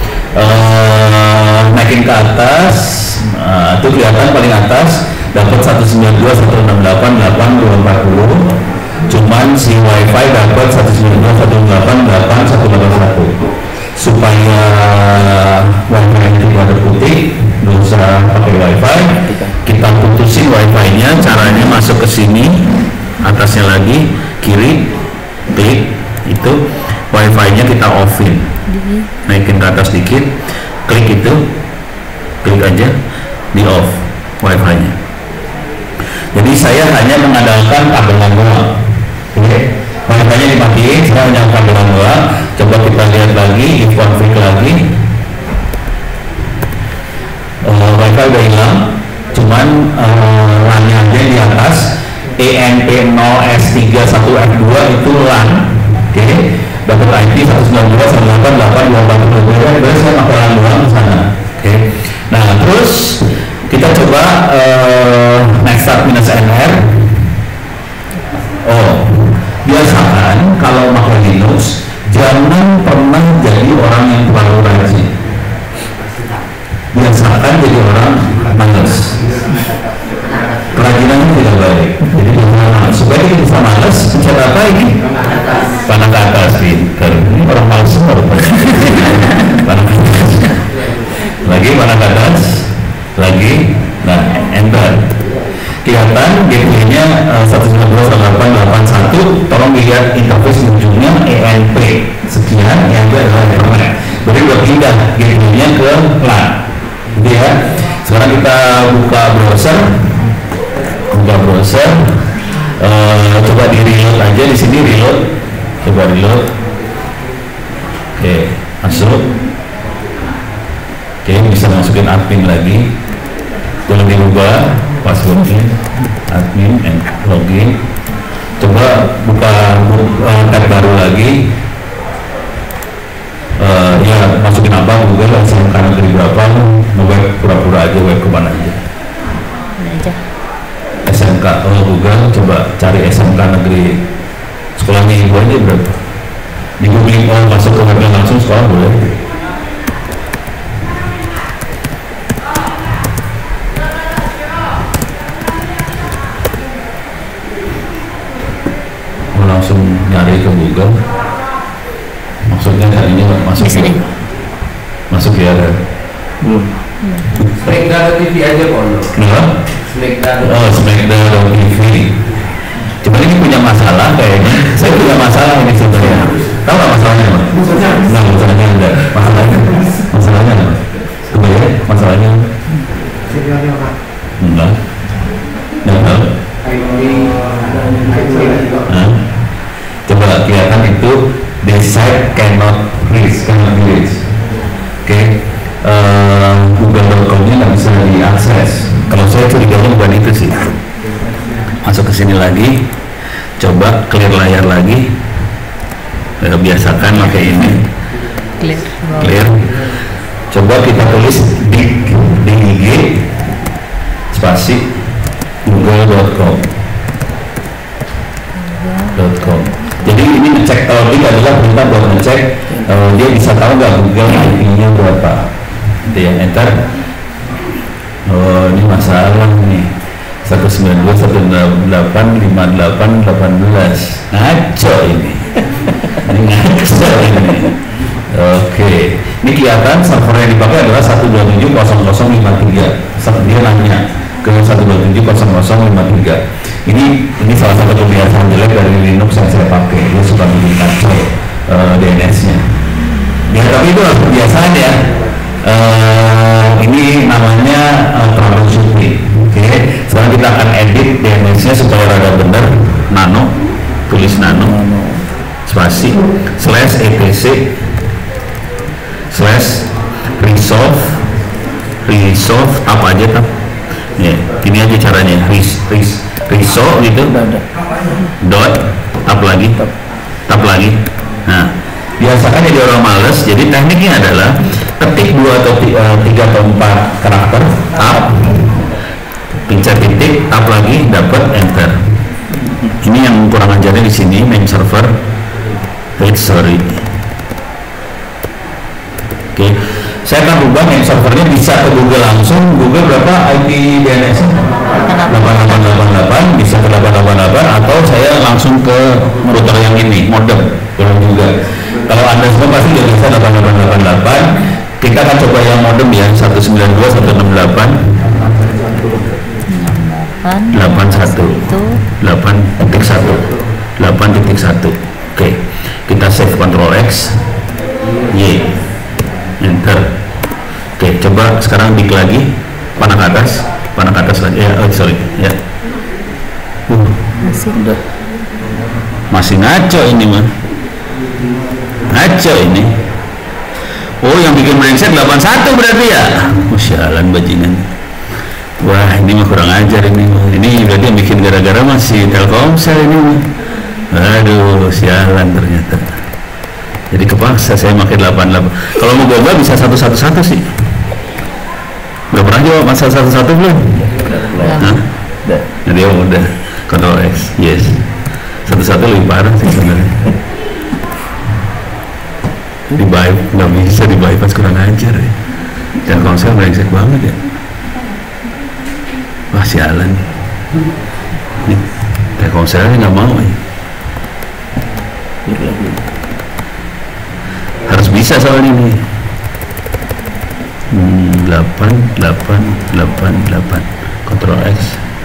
Uh, naikin ke atas, uh, itu kelihatan paling atas. Dapat satu sembilan dua satu enam delapan delapan dua empat nol, cuman si wifi dapat satu sembilan dua satu delapan delapan satu delapan satu. supaya wifi nya tidak terputik, nggak usah pakai wifi, kita putusin wifi nya. Caranya masuk ke sini, atasnya lagi kiri, klik itu, wifi nya kita offin, naikin ke atas dikit, klik itu, klik aja di off wifi nya. Jadi saya hanya mengandalkan kabelan doang. Oke, wifi nya dimatiin, saya hanya kabelan doang. Coba kita lihat lagi, if config lagi, uh, wifi udah hilang, cuman uh, LAN nya aja di atas, E N P nol S tiga satu F dua itu LAN. Oke, dapat I P satu sembilan dua satu delapan delapan dua empat dua dua, berarti saya pakai LAN doang di sana. Oke, nah terus kita coba uh, next start minus N R. Oh, biasakan kalau pakai Linux jangan pernah jadi orang yang terlalu rajin. Biasakan jadi orang malas. Kerajinan tidak baik. Jadi supaya kita bisa malas, pencet apa ini? Panah ke atas, pinter. Ini orang malas semua. Panah ke atas. Lagi panah ke atas. Lagi, nah enter. Kelihatan gateway-nya uh, satu sembilan dua satu delapan delapan satu. Tolong dilihat interface ujungnya E N P sekian, yang itu adalah internet. Berarti udah pindah gateway-nya ke LAN. Gitu ya. Sekarang kita buka browser, buka browser. Uh, coba di reload aja di sini, reload. Coba reload. Oke, masuk. Oke, bisa masukin admin lagi. Boleh diubah passwordnya, admin and login. Coba buka uh, tab baru lagi. Uh, ya masukin apa Google, S M K negeri berapa, web pura-pura aja, web kemana aja. aja. S M K, oh Google, coba cari S M K negeri sekolahnya ibu aja berapa. Di googling, oh masuk ke webnya langsung sekolah boleh. Langsung nyari ke Google, maksudnya carinya masuk ya, masuk ya kan? Belum. Smackdown T V aja kok. Kenapa? Smackdown. Oh, Smackdown T V. Cuma ini punya masalah kayaknya. Saya punya masalah ini sebenarnya. Tahu nggak masalahnya, Pak? Nah, masalahnya enggak. Masalahnya, masalahnya apa? Coba ya, masalahnya. Sinyalnya apa? Enggak. Enggak tahu. Nah, coba kelihatan itu this site cannot reach, cannot be reached. Oke, okay. uh, Google dot com-nya nggak bisa diakses. Kalau saya curiganya bukan itu sih. Masuk ke sini lagi, coba clear layar lagi. Uh, biasakan pakai ini. Clear. Clear. Coba kita tulis di D I G spasi google dot com. .com. Jadi ini ngecek, kalau ini adalah perintah buat ngecek uh, dia bisa tahu nggak Google I P-nya berapa. Itu ya, enter. Oh, ini masalah nih. satu sembilan dua satu delapan lima delapan delapan belas. Ngaco ini. Ini ngaco ini. Oke, ini kelihatan server yang dipakai adalah satu dua tujuh nol nol lima tiga. Dia nanya ke satu dua tujuh nol nol lima tiga. Ini ini salah satu kebiasaan jelek dari Linux yang saya pakai. Dia suka bikin kacau uh, D N S-nya. Ya tapi itu harus kebiasaan ya. Uh, ini namanya uh, troubleshooting. Oke, okay. Sekarang kita akan edit D N S-nya supaya rada benar. Nano, tulis nano, spasi, slash etc, slash resolve, resolve apa aja tap. Ya, ini aja caranya. Res, res, resolve gitu. Dot, tap lagi, tap lagi. Nah, biasakan jadi orang males. Jadi tekniknya adalah ketik dua atau tiga atau empat karakter, tap, pencet titik, tap lagi, dapat enter. Ini yang kurang ajarnya di sini, name server, wait sorry. Oke, okay. Saya akan ubah name servernya bisa ke Google langsung. Google berapa I P D N S? delapan delapan delapan delapan, bisa ke delapan delapan delapan, atau saya langsung ke router yang ini, modem, belum juga. Kalau Anda semua pasti udah bisa delapan delapan delapan delapan. Kita akan coba yang modem ya, satu sembilan dua satu enam delapan delapan satu delapan titik satu delapan titik satu. Oke, kita save Ctrl X, Y, enter. Oke, coba sekarang dik lagi, panah ke atas, panah ke atas lagi. Ya, oh, sorry, ya. Uh, Masih. udah. Masih ngaco ini mah, ngaco ini. Oh, yang bikin brengsek delapan satu berarti ya? Oh, sialan bajingan. Wah, ini mah kurang ajar ini. Ini berarti yang bikin gara-gara masih Telkomsel ini mah. Aduh, sialan ternyata. Jadi kepaksa saya pakai delapan delapan. Kalau mau goba bisa satu satu satu sih. Udah pernah coba masa satu satu belum? Hah? Udah. Jadi oh, udah. Ctrl X, yes. Satu satu lebih parah sih sebenarnya. Di bypass nggak bisa, di bypass kurang ajar ya. Telkomsel brengsek banget ya. Wah, sialan nih. Telkomselnya nggak mau ya. Harus bisa soal ini. Hmm, delapan delapan delapan delapan. Ctrl X.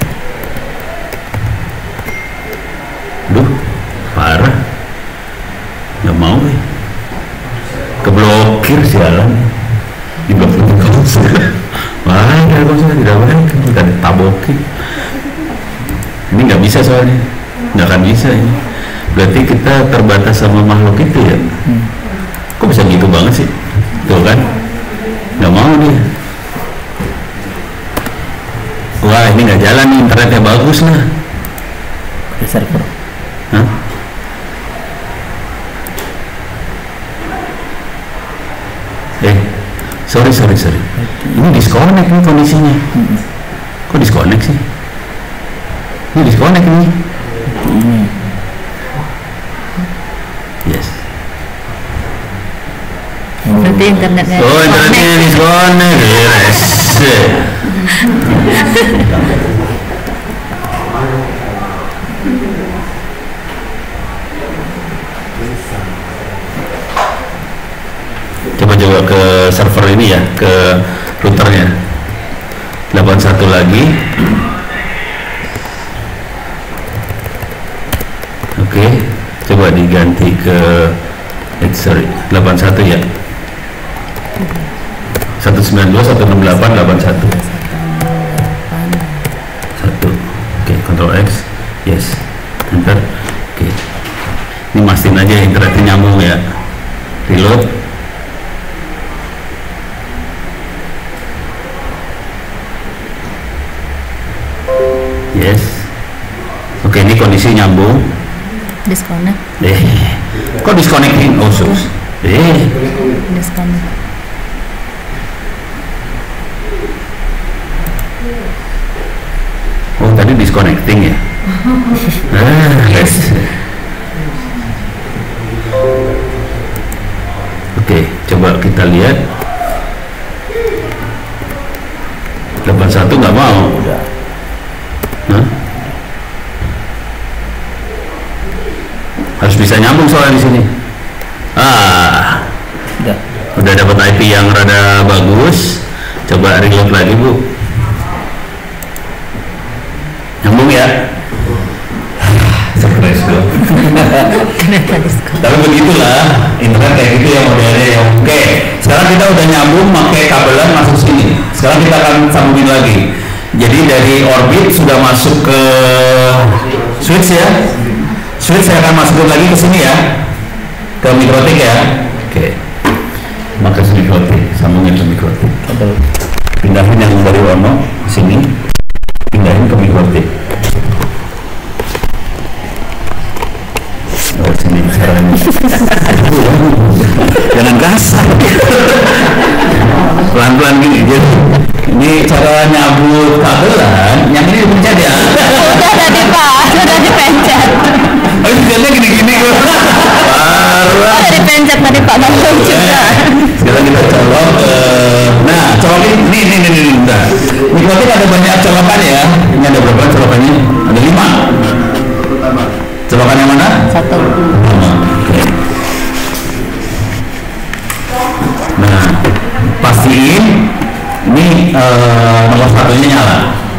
Duh, parah. Nggak mau ya. Keblokir sialan. Diblokir Telkomsel. Wah, Telkomsel tidak baik, kita ditabokin. Ini nggak bisa soalnya, nggak akan bisa ini. Berarti kita terbatas sama makhluk itu ya. Hmm. Kok bisa gitu banget sih? Tuh kan, nggak mau dia. Wah, ini nggak jalan nih, internetnya bagus lah. Pakai server. Hah? Eh, sorry sorry sorry. Ini disconnect nih kondisinya. Kok disconnect sih? Ini disconnect nih. Yes. Berarti internetnya. Oh, internetnya disconnect. Yes. Coba-coba ke server ini ya, ke routernya. delapan satu lagi. Oke, coba diganti ke eh, sorry, delapan satu ya. satu sembilan dua satu enam delapan delapan satu. satu. Oke, Ctrl X. Yes. Enter. Oke. Ini mastiin aja internetnya nyambung ya. Reload. Yes. Oke, ini kondisi nyambung. Disconnect. Eh, kok disconnecting? Oh, sus. Eh, Disconnect. oh tadi disconnecting ya? Ah, yes. Oke, coba kita lihat. delapan satu nggak mau. Hah? Harus bisa nyambung soalnya di sini. Ah, Udah. udah dapat I P yang rada bagus. Coba reload lagi bu. Nyambung ya. Surprise dong. Kenapa disconnect? Tapi begitulah internet kayak gitu ya modelnya ya. Oke, sekarang kita udah nyambung pakai kabelan masuk sini. Sekarang kita akan sambungin lagi. Jadi dari orbit sudah masuk ke switch ya. Switch saya akan masukin lagi ke sini ya, ke mikrotik ya. Oke, maka ke mikrotik, sambungin ke mikrotik. Pindahin yang dari Ono sini, pindahin ke mikrotik. Oh sini caranya. Jangan kasar. Pelan-pelan gini. Jadi ini cara nyabut kabelan. Yang ini dipencet ya. Udah tadi Pak, sudah dipencet. Oh pencetnya gini-gini. Parah. Udah dipencet tadi Pak, belum juga. Sekarang kita colok. Uh, nah, colokin ini, ini, ini, ini. Nah, mikrotik ada banyak colokan ya. Ini ada berapa colokannya? Ada lima. Colokan yang mana? Satu. Oke. Ini uh, nomor satunya nyala.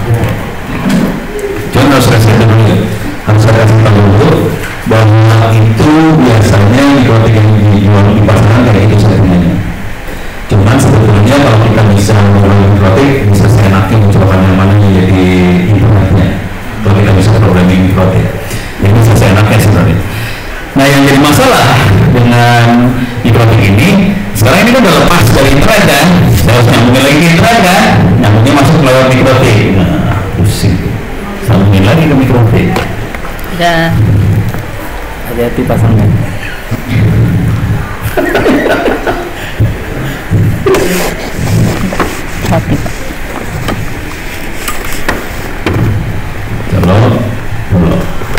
Cuma harus kasih tahu dulu, harus saya kasih tahu dulu bahwa itu biasanya mikrotik yang dijual di pasaran kayak itu sebenarnya. Cuman sebetulnya kalau kita bisa memprogram mikrotik, bisa seenaknya mencoba yang mana jadi internetnya. Kalau kita bisa programming mikrotik, ini bisa seenaknya sebenarnya. Nah, yang jadi masalah dengan mikrotik ini, sekarang ini kan udah lepas dari internet kan, harus nyambungin lagi ke internet kan, nyambungnya masuk lewat mikrotik. Nah, pusing, sambungin lagi ke mikrotik. Udah. Hati-hati pasangnya. Hati. Kalau, kalau.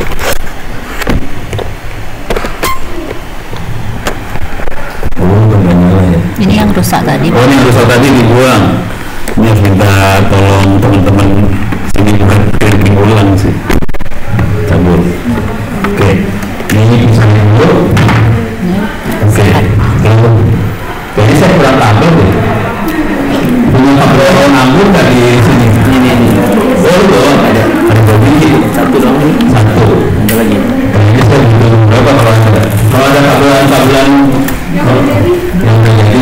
Ini yang rusak tadi. Oh, ini yang rusak tadi dibuang. Ini harus minta tolong teman-teman sini bukan kirim ulang sih. Cabut. Oke. Ini misalnya dulu. Oke. Jadi saya kurang kabel deh. Punya kabel yang nganggur nggak di sini? Ini ini. Oh, itu ada. Ada bobby. Satu dong. Satu. Ada lagi. Ini saya butuh berapa kalau ada? Kalau ada kabelan-kabelan yang terjadi,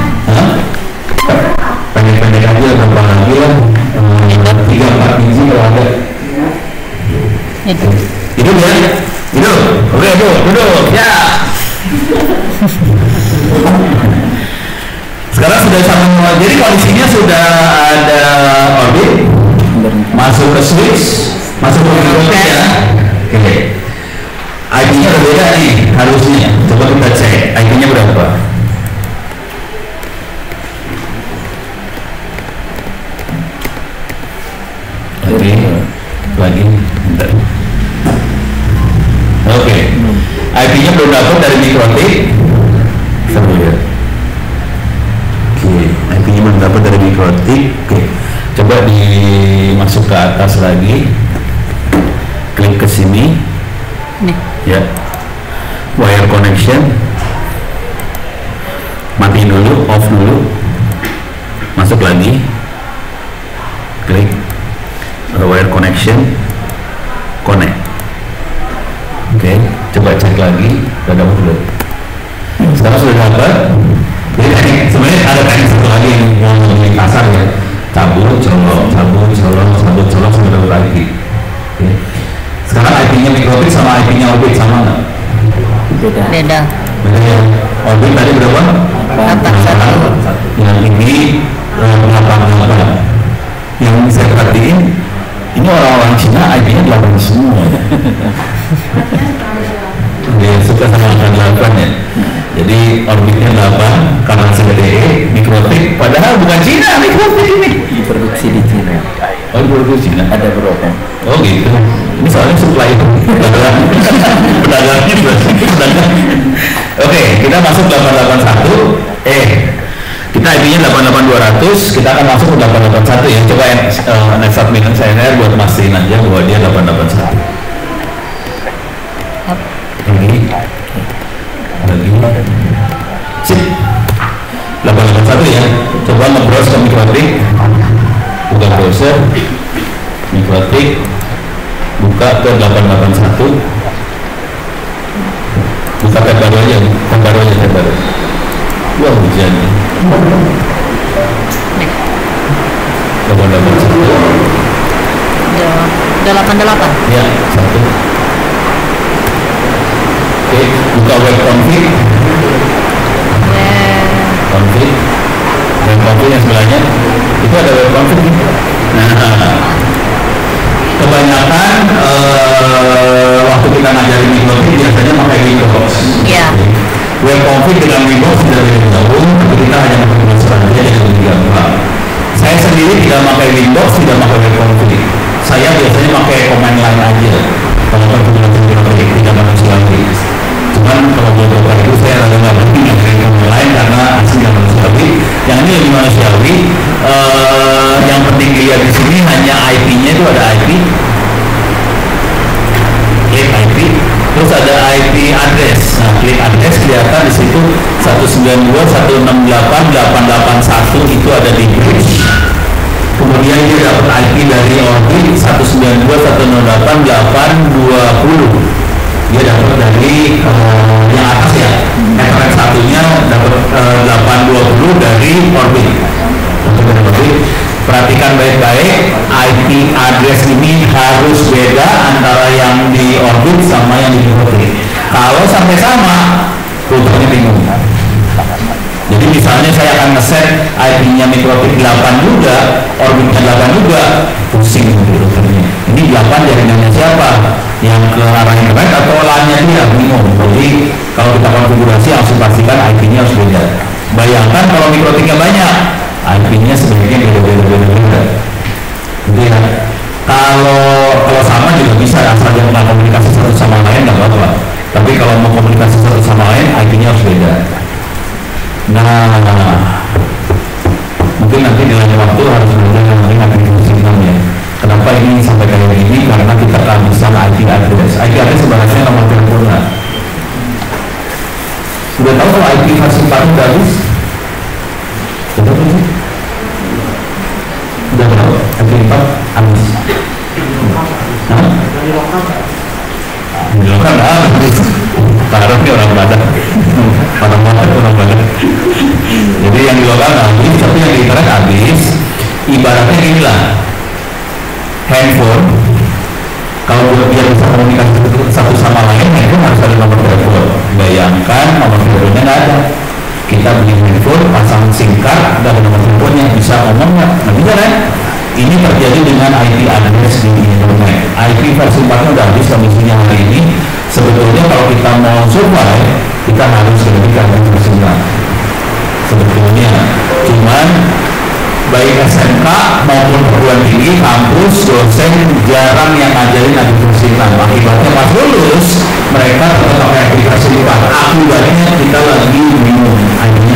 pendek-pendek aja, gampang lagi lah, tiga empat biji kalau ada. Itu. Itu ya, itu, oke bu, duduk, ya. Sekarang sudah sama, jadi kondisinya sudah ada orbit, masuk ke switch, masuk ke mikrotik ya. Oke. I P-nya berbeda nih harusnya. Coba kita cek I P-nya berapa. Oke, lagi. Bentar. Oke, I P-nya belum dapat dari mikrotik. Seru ya. Oke, I P-nya belum dapat dari mikrotik. Oke, coba dimasuk ke atas lagi. Klik ke sini. Nih. Ya, wire connection, mati dulu, off dulu, masuk lagi, klik wire connection, connect. Oke, okay, coba cek lagi, udah dapat belum? Sekarang sudah dapat. Jadi sebenarnya ada teknik satu lagi yang lebih kasar ya, cabut, colok, cabut, colok, cabut, colok sampai dapat lagi. Oke. Okay. Sekarang I P-nya mikrotik sama I P-nya orbit sama nggak? Beda. Beda. Beda ya. Orbit tadi berapa? delapan satu. Yang ini delapan delapan. Yang saya perhatiin, ini orang-orang Cina I P-nya delapan semua. Dia suka sama angka delapan ya. Jadi orbitnya delapan, karena C D E, mikrotik, padahal bukan Cina mikrotik ini. Diproduksi di Cina. Oh, diproduksi Cina? Ada berapa? Oh gitu. Ini soalnya supply itu. Pedagangnya pedagang. Oke, kita masuk delapan delapan satu. Eh, kita I P-nya delapan delapan dua ratus. Kita akan masuk ke delapan delapan satu ya. Coba uh, next admin saya buat mastiin aja bahwa dia delapan delapan satu. Lagi, lagi. Sip. delapan delapan satu ya. Coba nge-browse ke mikrotik. Buka browser. Mikrotik. Buka ke delapan delapan satu. Buka tab baru aja, tab baru aja, tab baru. Wah, hujan nih. delapan delapan satu. delapan delapan. Ya, satu. Oke, buka web config. Config. Web config yang sebelahnya itu ada web config nih. Nah, kebanyakan uh, waktu kita ngajarin mikrotik biasanya pakai Windows. Iya. Web config dengan Windows sudah bergabung, tapi kita hanya pakai Windows saja yang lebih gampang. Saya sendiri tidak pakai Windows, tidak pakai web config. Saya biasanya pakai command line aja. Kalau penggunaan mikrotik tidak manusiawi. Cuman kalau beberapa itu saya rada nggak berhenti ngajarin command line karena asli yang manusiawi. Yang ini lebih manusiawi. Uh, yang penting dilihat di sini hanya I P-nya itu ada I P, klik I P, terus ada I P address. Nah, klik address kelihatan di situ satu sembilan dua dot satu enam delapan dot delapan delapan satu itu ada di bridge. dia dapat I P dari Orbit satu sembilan dua dot satu nol delapan dot delapan dua nol. Dia dapat dari uh, yang atas ya. Ethernet satunya dapat uh, delapan dua nol dari Orbit. Untuk dari Orbit. Perhatikan baik-baik, I P address ini harus beda antara yang di Orbit sama yang di Mikrotik. Kalau sampai sama, routernya bingung. Jadi misalnya saya akan nge-set I P-nya Mikrotik delapan juga, Orbitnya delapan juga, pusing routernya. Ini delapan jaringannya siapa? Yang ke arah internet atau LAN-nya dia? Bingung. Jadi kalau kita konfigurasi harus pastikan I P-nya harus beda. Bayangkan kalau Mikrotiknya banyak, I P-nya sebenarnya beda-beda-beda. Jadi ya, kalau kalau sama juga bisa, asal dia mau komunikasi satu sama lain nggak apa-apa. Tapi kalau mau komunikasi satu sama lain, I P-nya harus beda. Nah, mungkin nanti di lain waktu harus belajar yang lain akan disingkat ya. Kenapa ini sampai kayak ini? Karena kita kehabisan I P address. I P address sebenarnya nomor telepon. Sudah tahu kalau I P versi empat udah habis? Sudah tahu sih? Sudah tahu I P empat habis? Hah? Di lokal nggak habis. Taruh nih orang Badak. Orang Badak, orang Badak. Jadi yang di lokal nggak habis, tapi yang di internet habis. Ibaratnya inilah handphone. Kalau biar bisa komunikasi satu sama lain, handphone harus ada nomor telepon. Bayangkan nomor teleponnya nggak ada. Kita beli handphone, pasang SIM card, ada nomor teleponnya, bisa ngomong nggak? Nggak bisa kan? Ini terjadi dengan I P address di internet. I P versi empat udah habis kondisinya hari ini. Sebetulnya kalau kita mau survive, kita harus lebih ke versi empat. Sebetulnya, cuman baik S M K maupun perguruan tinggi, kampus, dosen jarang yang ngajarin aplikasi enam. Akibatnya pas lulus mereka tetap pakai aplikasi empat. Akibatnya kita lagi bingung akhirnya.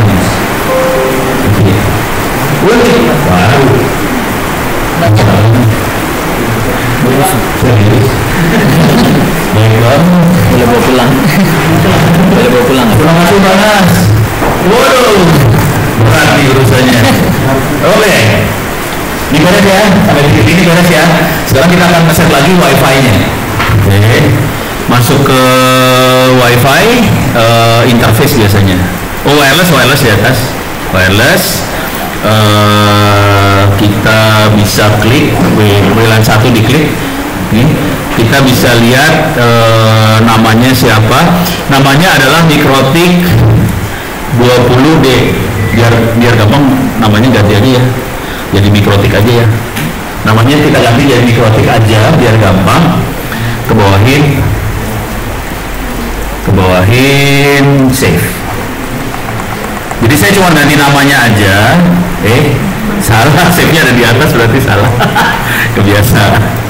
Boleh, baru. Serius? Baiklah, boleh bawa pulang. Boleh bawa pulang. Pulang masuk panas. Waduh, berat nih urusannya. Oke, ini beres ya, sampai di sini beres ya. Sekarang kita akan nge-set lagi wifi-nya. Oke, masuk ke wifi, uh, interface biasanya. Oh, wireless, wireless di atas, wireless. Uh, kita bisa klik, W LAN satu diklik. Nih, kita bisa lihat uh, namanya siapa. Namanya adalah Mikrotik dua puluh D. biar biar gampang namanya ganti aja ya, jadi Mikrotik aja ya, namanya kita ganti jadi Mikrotik aja biar gampang. Ke bawahin ke bawahin save. Jadi saya cuma ganti namanya aja. Eh salah, save nya ada di atas berarti salah. Kebiasa.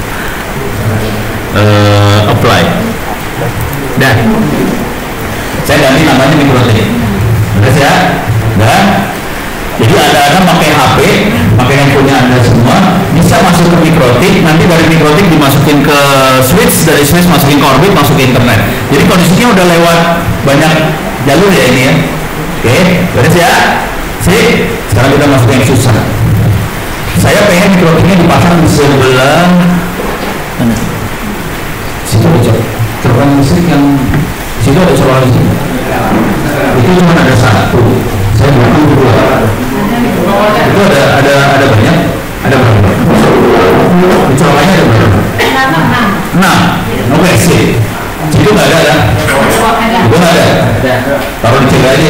uh, apply dan saya ganti namanya Mikrotik. Udah ya. Dan jadi ada-ada pakai H P, pakai handphonenya Anda semua, bisa masuk ke Mikrotik, nanti dari Mikrotik dimasukin ke switch, dari switch masukin ke Orbit, masuk ke internet. Jadi kondisinya udah lewat banyak jalur ya ini ya. Oke, beres ya. Sip, sekarang kita masuk yang susah. Saya pengen Mikrotiknya dipasang di sebelah mana? Situ ada colokan listrik yang situ ada colokan listrik. Itu cuma ada satu. Saya bukan dua. Itu ada ada ada banyak, ada berapa? Colokannya ada berapa? Enam. Oke sih. Situ nggak ada kan? Itu nggak ada. Taruh di cek aja.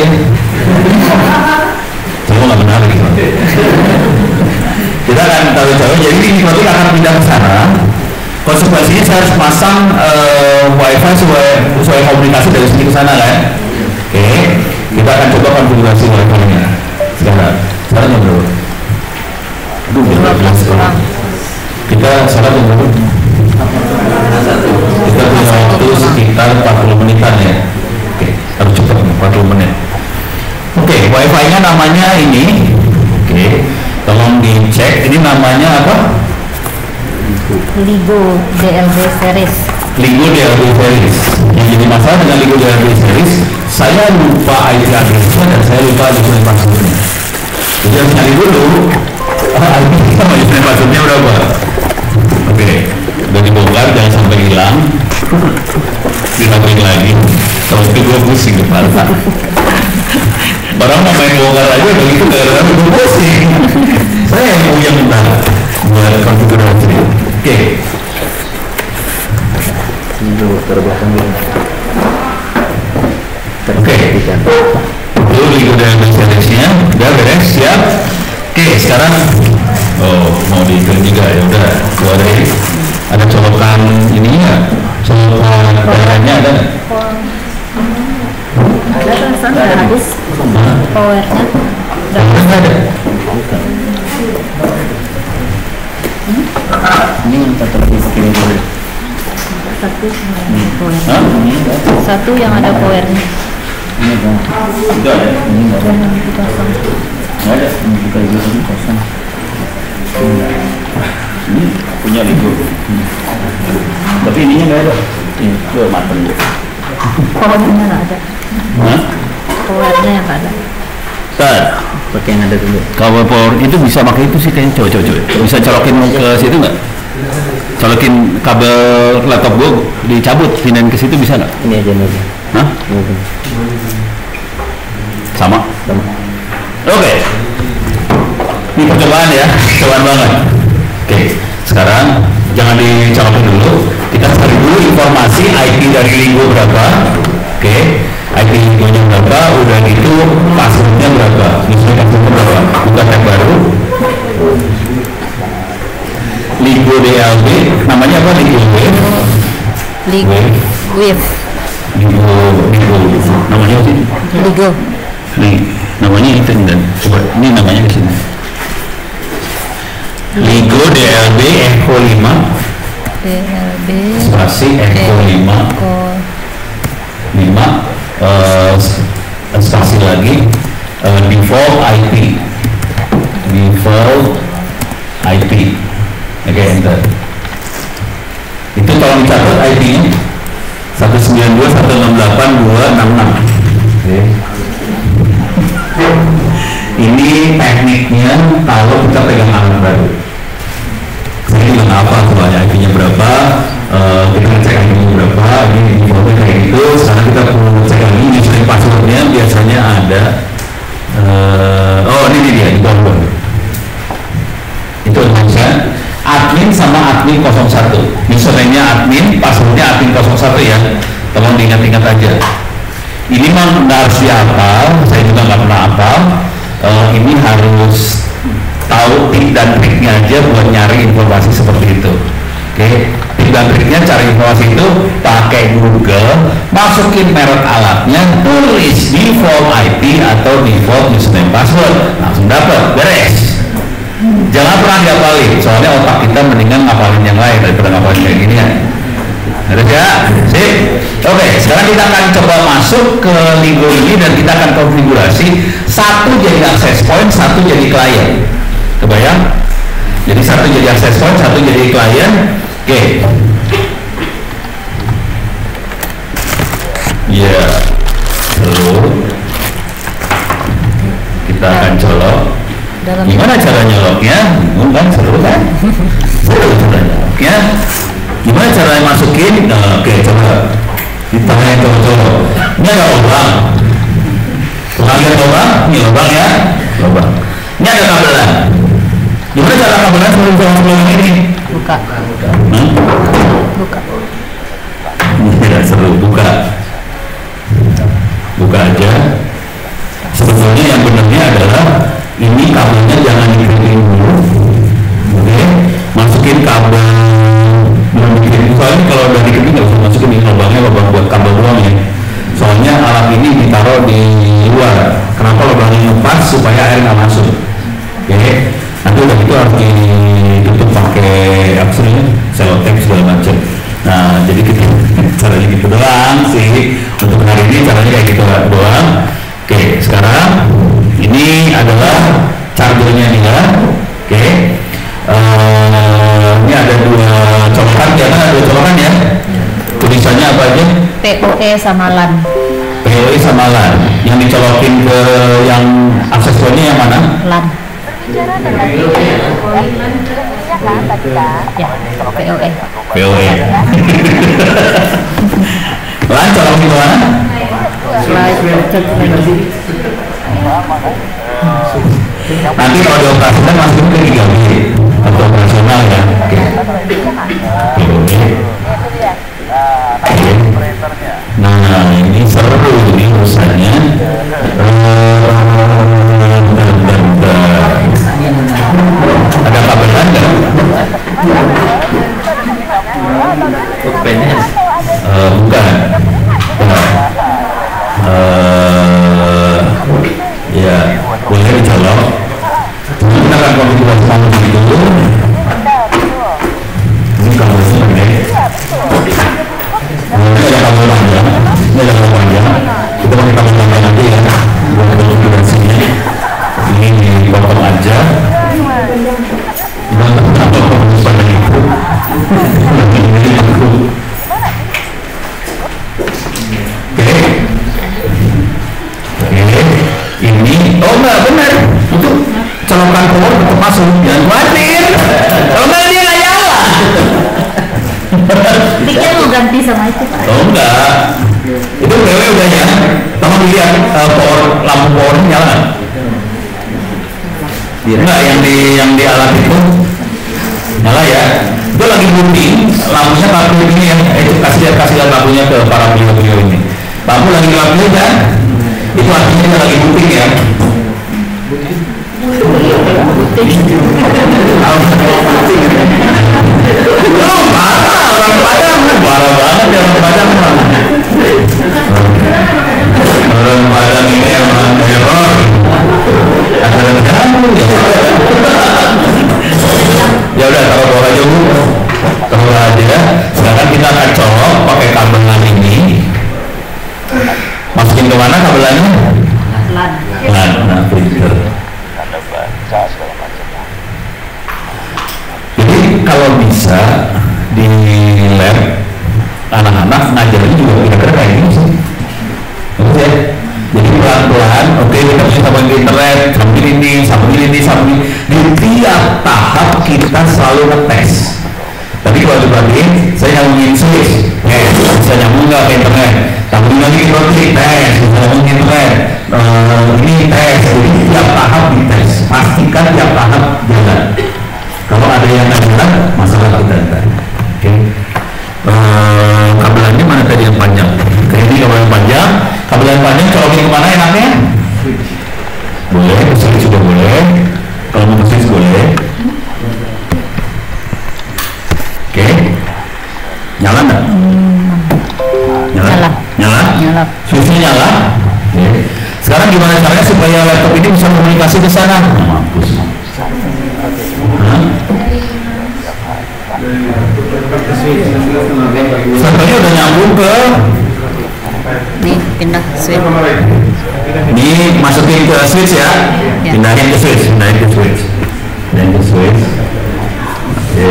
Saya nggak benar gitu. Kita akan taruh jauh. Jadi ini Mikrotik akan pindah ke sana. Konsekuensinya saya harus pasang uh, wifi supaya, supaya komunikasi dari sini ke sana kan. Oke, kita akan coba konfigurasi wifi-nya sekarang. Sekarang yang berapa? Aduh, berapa belas sekarang. Kita sekarang yang berapa? Kita punya waktu sekitar empat puluh menitan ya. Oke, harus cepat empat puluh menit. Oke, wifi-nya namanya ini. Oke, tolong dicek. Ini namanya apa? Ligo D L B series. Ligo D L B series. Yang jadi masalah dengan Ligo D L B series, saya lupa I P address-nya dan saya lupa username password-nya. Jadi harus nyari dulu. I P sama username password-nya sekarang oh mau diikut juga ya udah boleh. Ada colokan ini ya, colokan daerahnya ada nggak? Ada perasaan nggak habis powernya? Powernya ada. Ini yang satu lagi kiri dulu. Satu yang ada powernya. Hah? Satu yang ada powernya. Ini ada. Itu ada. Ini nggak ada. Yang itu kosong. Nggak ada. Ini juga itu tadi kosong. Ini punya Ligo. Hmm. Tapi ininya nggak ada. Ini tuh mateng. Powernya nggak ada. Hah? Powernya yang nggak ada. Tar. Pakai yang ada dulu. Kabel power itu bisa pakai itu sih kayaknya, coba coba coba. Bisa colokin ke situ nggak? Colokin kabel laptop gue dicabut, pindahin ke situ bisa nggak? Ini aja nih. Hah? Ini aja. Sama? Sama. Oke. Ini percobaan ya, percobaan banget. Oke, sekarang jangan dicolokin dulu. Kita cari dulu informasi I P dari Ligo berapa. Oke, I P Ligonya berapa, udah gitu passwordnya berapa, misalnya passwordnya berapa. Buka tab baru. Ligo D L B, namanya apa Ligo Wave? Ligo. Wave. Ligo, Ligo, namanya apa sih? Ligo. Nih, namanya itu dan coba ini namanya di sini. Ligo D L B Echo lima D L B. spasi Echo lima lima uh, spasi lagi uh, default I P default I P oke okay, enter. Itu tolong dicatat I P-nya satu sembilan dua satu enam delapan dua enam enam. Okay. Ini tekniknya kalau kita pegang alat baru. Saya juga nggak apa soalnya I P-nya berapa, uh, kita ngecek I P-nya berapa, ini defaultnya kayak gitu. Sekarang kita perlu ngecek lagi, misalnya passwordnya biasanya ada. Uh, oh ini dia di bawah. Itu tulisan admin sama admin nol satu. Username-nya admin, passwordnya admin nol satu ya. Tolong diingat-ingat aja. Ini mah nggak harus dihafal, saya juga nggak pernah hafal. Uh, ini harus tahu trik dan triknya aja buat nyari informasi seperti itu. Oke, okay. Trik dan triknya cari informasi itu pakai Google, masukin merek alatnya, tulis default I P atau default username password, langsung dapat, beres. Jangan pernah dihafalin, soalnya otak kita mendingan ngapalin yang lain daripada ngapalin kayak gini ya. Ada ya? Sip. Oke, okay, sekarang kita akan coba masuk ke Ligo ini dan kita akan konfigurasi satu jadi access point, satu jadi klien. Kebayang? Jadi satu jadi access point, satu jadi klien. Oke. Okay. Ya. Yeah. Lalu kita akan colok. Gimana cara nyoloknya? Bukan seru kan? Seru cara nyoloknya. Gimana caranya masukin? Nah, oke okay, coba ditanya coba-coba. Ini ada lubang. Lihat lubang? Ini lubang ya. Lubang. Ini ada kabelan. Gimana cara kabelan sebelum lubang ini? Buka. Hmm? Buka. Ini tidak seru. Buka. Buka aja. Sebetulnya yang benarnya adalah ini kabelnya jangan dikirimin dulu. Oke. Okay. Masukin kabel. Belum dikirim, soalnya kalau udah dikirim nggak usah masukin ini lubangnya lubang buat kabel doang ya. Soalnya alat ini ditaruh di luar. Kenapa lubangnya ngepas supaya air nggak masuk. Oke, okay. Nanti udah itu harus ditutup pakai apa sih selotip segala macam. Nah, jadi kita caranya gitu doang sih. Untuk hari ini caranya kayak gitu doang. Oke, okay. Sekarang ini adalah chargernya nih ya. Oke. Okay. Uh, ini ada dua colokan, jangan ada dua colokan ya. Tulisannya apa aja? P O E sama LAN. P O E sama LAN. Yang dicolokin ke yang akses point-nya yang mana? LAN. Ya, P O E. P O E. LAN colokin ke mana? Nanti kalau dioperasikan masukin ke tiga B atau operasional ya. Oke. Oke. Nah ini seru ini urusannya. sama itu Pak. Oh enggak, itu P W udah ya. Tolong dilihat uh, power, lampu powernya nyala. Enggak, yang di yang di alat itu nyala ya. Itu lagi bunting, lampunya lampu ini ya. Itu kasih lihat kasih lihat lampunya ke para beliau-beliau ini. Lampu lagi lampu kan? Itu artinya dia lagi bunting ya. Oh, parah orang Padang, parah banget ya orang Padang. Orang Padang ini emang error. Ada kamu ya. Ya udah taruh bawah aja Bu, taruh aja. Sekarang kita akan colok pakai kabelan ini. Masukin ke mana kabelannya? Lan. Lan, nah printer. Jadi kalau bisa di lab anak-anak ngajarnya juga kira-kira kayak gini sih. Oke, jadi pelan-pelan. Oke, kita bisa sambung ke internet sambil ini, sambil ini, sambil di tiap tahap kita selalu ngetes. Tapi kalau diperhatiin, saya nyambungin switch, tes, bisa nyambung nggak ke internet? Sambung lagi ke roti, tes, bisa nyambung ke internet. Uh, ini tes, jadi tiap tahap dites. Pastikan tiap tahap jalan. Kalau ada yang nggak jalan, masalah kita ntar. Oke. Uh, kabelannya mana tadi yang panjang? Kayak ini kabel yang panjang. Kabel yang panjang colokin kemana enaknya? Boleh, switch juga boleh. Kalau mau switch boleh. Oke, nyala nggak? Nyala? Nyala. Nyala? Nyala. Switchnya nyala? Oke. Sekarang gimana caranya supaya laptop ini bisa komunikasi ke sana? Mampus. Hah? Contohnya udah nyambung ke Nih pindah switch. ini, masukin ke switch ya, Ya. pindahin ke switch, pindahin ke switch, pindahin ke switch. Oke.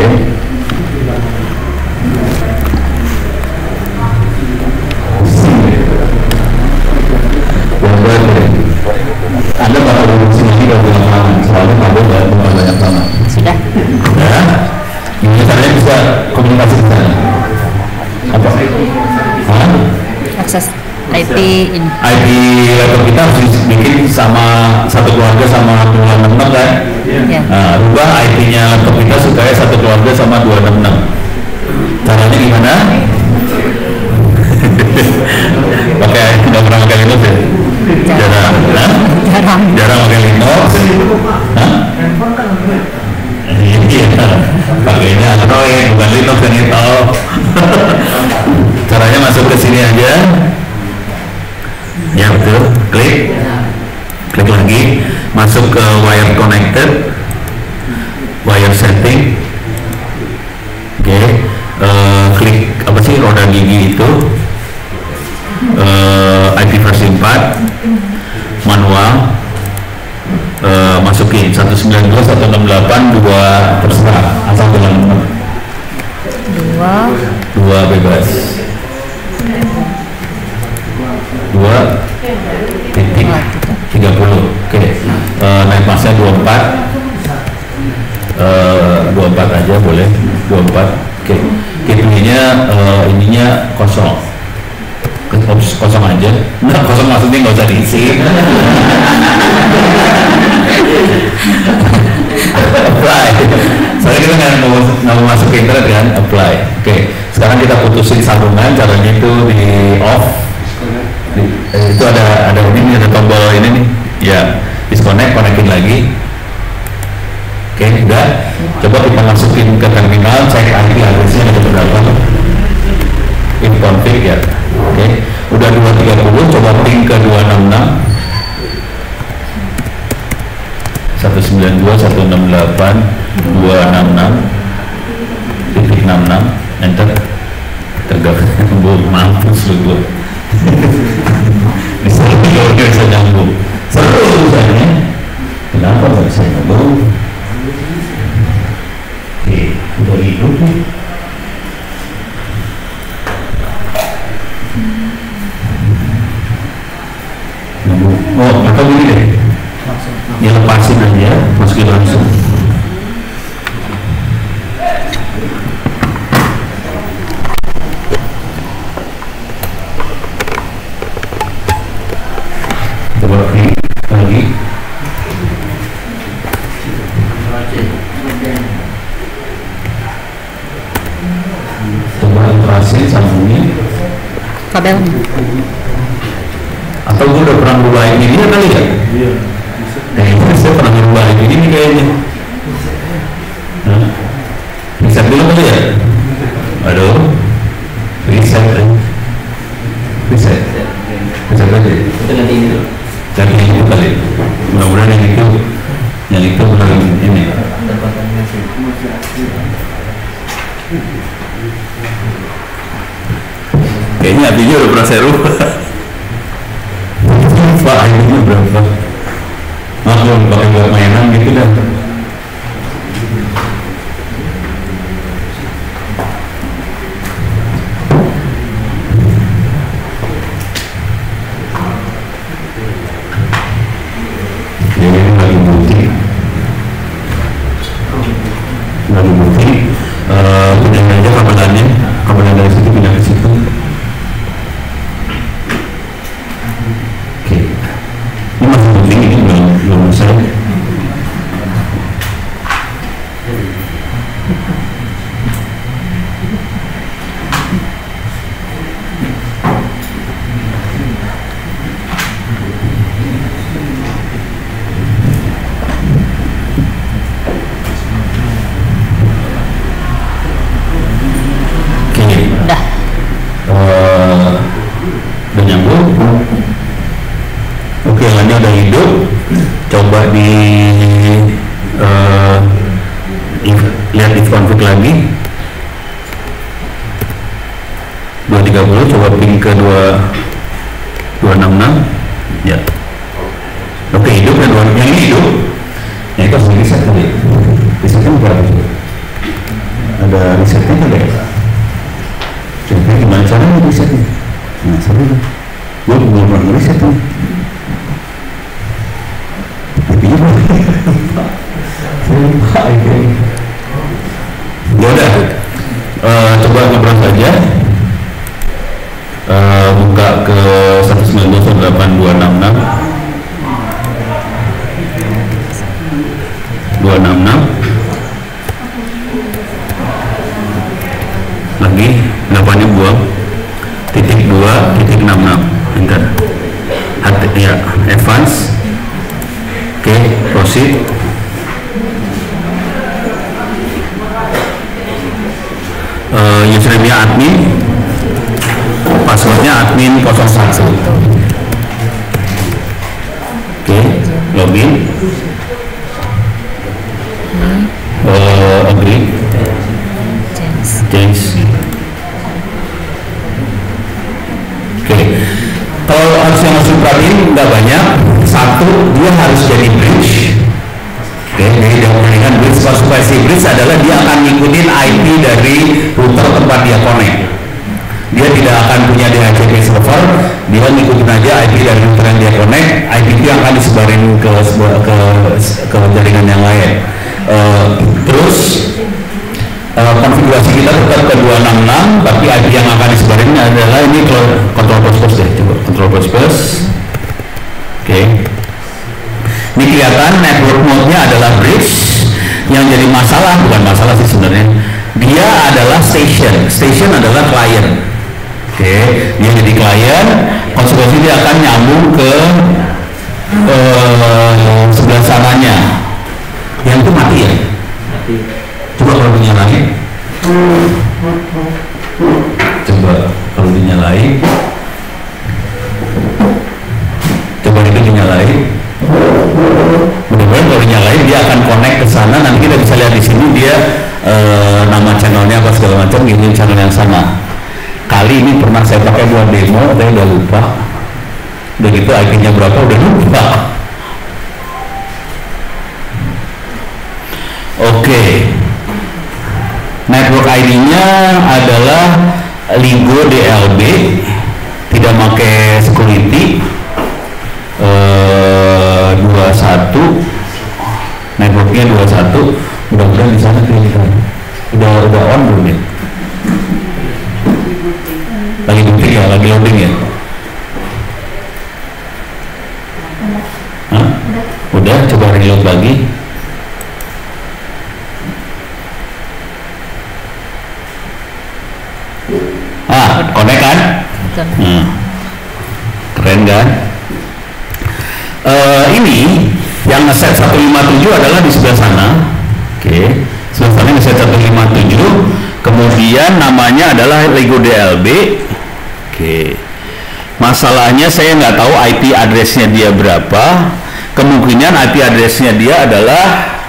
Anda bakal produksi lagi kalau bilang lama, soalnya kabel nggak bukan banyak banget. Sudah. Ya, ini caranya bisa komunikasi ke sana. Apa? Hah? Akses I P ini. I P laptop kita harus bikin sama satu keluarga sama dua enam enam kan? Ya. Nah, rubah I P-nya laptop kita supaya satu keluarga sama dua enam enam. Caranya gimana? Pakai, nggak pernah pakai Linux ya? Jarang. Hah? Jarang. Jarang pakai Linux. Hah? Iya, pakainya Android bukan Linux yang itu. Caranya masuk ke sini aja. Ya betul, klik, klik lagi, masuk ke wire connected, wire setting. Oke, okay. uh, klik apa sih roda gigi itu, uh, I P versi empat, manual, uh, masukin satu sembilan dua satu enam delapan dua terserah, asal bilang Dua. dua bebas. dua titik tiga puluh. Oke, uh, naik masnya dua puluh empat, uh, dua puluh empat aja boleh, dua puluh empat. Oke, keynya uh, ininya kosong, kosong aja. Nah, kosong maksudnya nggak usah diisi. Apply. Soalnya kita nggak mau nggak mau masuk ke internet kan, apply. Oke, sekarang kita putusin sambungan, caranya itu di off. Eh, itu ada ada ini ada tombol ini nih ya, disconnect, konekin lagi. Oke, udah, coba kita masukin ke terminal, cek I P addressnya ada berapa, in config ya. Oke, udah dua tiga puluh, coba ping ke dua enam enam satu sembilan dua satu enam delapan dua enam enam titik enam enam, enter. Tegak, gue mampus lu gue. Bisa kalau dia bisa nyambung, seru urusannya. Kenapa nggak bisa nyambung? Oke, udah hidup nih. Nyambung. Oh, atau gini deh, ya lepasin aja, masukin langsung. sini sambungnya kabel. Atau gue udah pernah berubah I P dia kali ya? Iya. Kayaknya saya pernah berubah I P ini kayaknya. Nah, reset dulu kali ya? Aduh, reset ya. Reset, reset aja. Itu nanti ini dulu. Cari yang itu kali. Mudah-mudahan yang itu, yang itu benar ini. Kayaknya apinya udah pernah saya rubah. Pak, apinya berapa? Maklum pakai buat mainan gitu dah. Jadi ini lagi bukti, lagi bukti. Pindahin aja kabelannya, kabelan dari situ pindah ke situ. Oke, ini masih bukti, ini belum belum selesai. Dah. Uh, udah nyambung. Oke, lainnya udah hidup. Coba di uh, if, lihat if config lagi dua tiga puluh, coba ping ke dua dua enam enam ya. Oke, hidup dan dua yang ini hidup. Ya itu harus reset kali. Resetnya berapa? Ada resetnya kali ya? Contohnya gimana caranya risetnya? Nah, seru kan? Gue belum pernah riset nih. Tapi ya saya lupa itu. Ya udah, uh, coba ngobrol saja. Uh, buka ke satu sembilan dua satu delapan dua enam enam dua enam enam lagi delapannya buang titik dua titik enam enam enter hati ya advance. Oke, okay, proceed. Uh, username-nya admin, passwordnya admin nol satu. Oke, okay, login. Uh, agree. Change. Oke, okay. Kalau harus yang harus diperhatiin nggak banyak. Satu, dia harus jadi bridge. Oke, okay. Jadi dia menggunakan bridge. Supaya si bridge adalah dia akan ngikutin I P dari router tempat dia connect. Dia tidak akan punya D H C P server. Dia ngikutin aja I P dari router yang dia connect. I P itu yang akan disebarin ke ke, ke jaringan yang lain. Uh, terus Uh, konfigurasi kita tetap ke dua enam enam, tapi I P yang akan disebarin adalah ini control plus plus deh, coba control plus plus. Oke, okay. Ini kelihatan network mode-nya adalah bridge. Yang jadi masalah, bukan masalah sih sebenarnya, dia adalah station. Station adalah client. Oke, okay. Dia jadi client, konsekuensi dia akan nyambung ke uh, sebelah sananya. Yang itu mati ya? Mati. Coba kalau dinyalain, coba kalau dinyalain, coba itu dinyalain. Mudah-mudahan kalau dinyalain dia akan connect ke sana. Nanti kita bisa lihat di sini dia e, nama channelnya apa segala macam, ini channel yang sama. Kali ini pernah saya pakai buat demo, saya udah lupa. Udah gitu I P-nya berapa udah lupa. Oke. Okay. Network I D-nya adalah Ligo D L B, tidak pakai security. Uh, dua puluh satu, networknya dua puluh satu. Mudah-mudahan di sana kelihatan. Udah udah on belum ya? Lagi booting ya, lagi loading ya? Hah? Udah, coba reload lagi. Ah, connect kan? Hmm. Keren kan? Uh, ini yang ngeset seratus lima puluh tujuh adalah di sebelah sana. Oke, okay. Sebelah sana ngeset seratus lima puluh tujuh. Kemudian namanya adalah Lego D L B. Oke. Okay. Masalahnya saya nggak tahu I P address-nya dia berapa. Kemungkinan I P address-nya dia adalah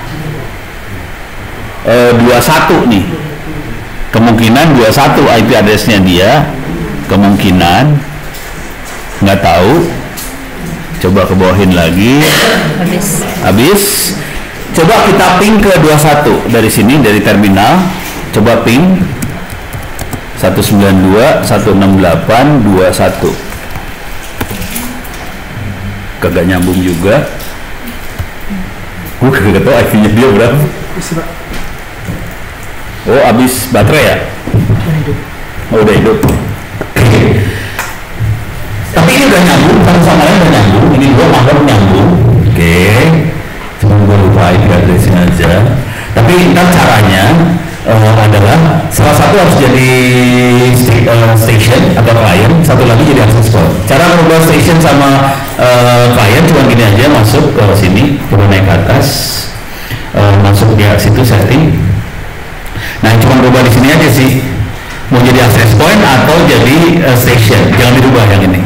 uh, dua puluh satu nih. Kemungkinan dua puluh satu I P address-nya dia. Kemungkinan nggak tahu. Coba ke bawahin lagi. Habis. Habis. Coba kita ping ke dua puluh satu dari sini, dari terminal. Coba ping seratus sembilan puluh dua titik seratus enam puluh delapan titik dua puluh satu. Kagak nyambung juga. Gue kagak tahu I P-nya dia berapa. Oh, habis baterai ya? Oh, udah hidup. Tapi ini udah nyambung, satu sama lain udah nyambung. Ini dua maklum nyambung. Oke, okay. Cuma gue lupa I P address-nya aja. Tapi ntar caranya uh, adalah salah satu harus jadi st uh, station atau client, satu lagi jadi access point. Cara merubah station sama uh, client cuma gini aja, masuk ke sini, coba naik ke atas, uh, masuk di situ setting. Nah, cuma berubah di sini aja sih. Mau jadi access point atau jadi uh, station, jangan dirubah yang ini.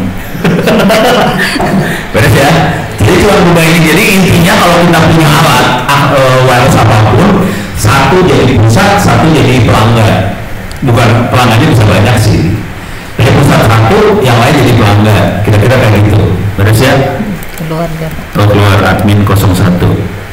Beres ya. Jadi cuma berubah ini. Jadi intinya kalau kita punya alat uh, wireless apapun, satu jadi di pusat, satu jadi pelanggan. Bukan pelanggannya bisa banyak sih. Dari pusat satu, yang lain jadi pelanggan. Kira-kira kayak gitu. Beres ya. Keluar ya. Oh, keluar admin nol satu.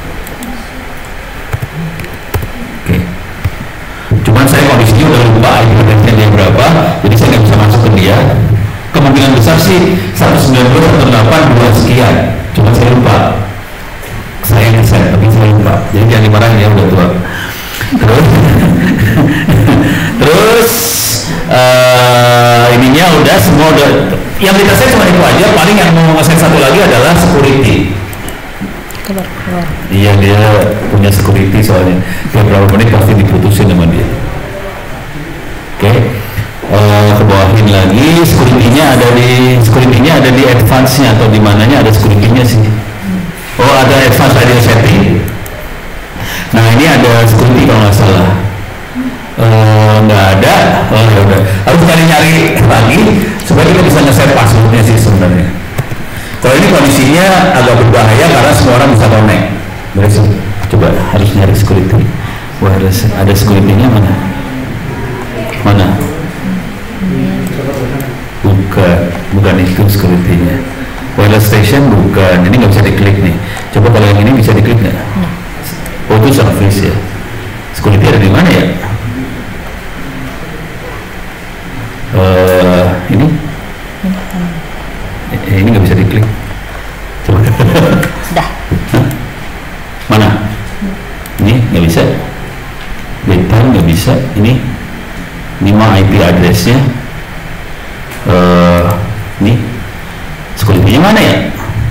Oke. Cuman saya kondisinya udah lupa I P address-nya dia berapa, jadi saya nggak bisa masuk ke dia. Kemungkinan besar sih seratus sembilan puluh, seratus delapan puluh dua sekian. Cuma saya lupa. Saya ngeset, tapi saya lupa. Jadi jangan dimarahin ya, udah tua. Terus, terus uh, ininya udah semua udah. Yang kita set cuma itu aja. Paling yang mau ngeset satu lagi adalah security. Keluar, keluar. Iya, dia punya security soalnya. Tiap berapa menit pasti diputusin sama dia. Oke. Okay. Uh, ke bawahin lagi, security-nya ada di security-nya ada di advance-nya atau di mananya ada security-nya sih. Oh, ada advance radio setting. Nah, ini ada security kalau nggak salah. Uh, nggak ada. Oh, ya udah. Harus nyari-nyari lagi supaya kita bisa nge-set password-nya sih sebenarnya. Kalau ini kondisinya agak berbahaya karena semua orang bisa connect. Beres. Coba harus nyari security. Wah, ada ada security-nya mana? Mana? Bukan, bukan itu security-nya. Wireless station bukan, ini nggak bisa diklik nih. Coba kalau yang ini bisa diklik nggak? Oh, itu service ya. Security ada di mana ya? Uh, ini? Eh, ini nggak bisa diklik. Coba. Dah. Hah? Mana? Ini nggak bisa. Beta nggak bisa. Ini, ini mah I P address-nya. Uh, nih security-nya mana ya?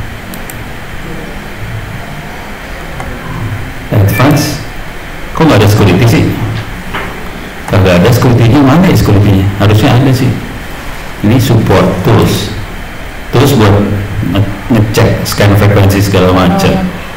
Advance, kok nggak ada security sih? Kagak ada security-nya, mana ya security-nya? Harusnya ada sih. Ini support tools, terus buat nge ngecek scan frekuensi segala macam.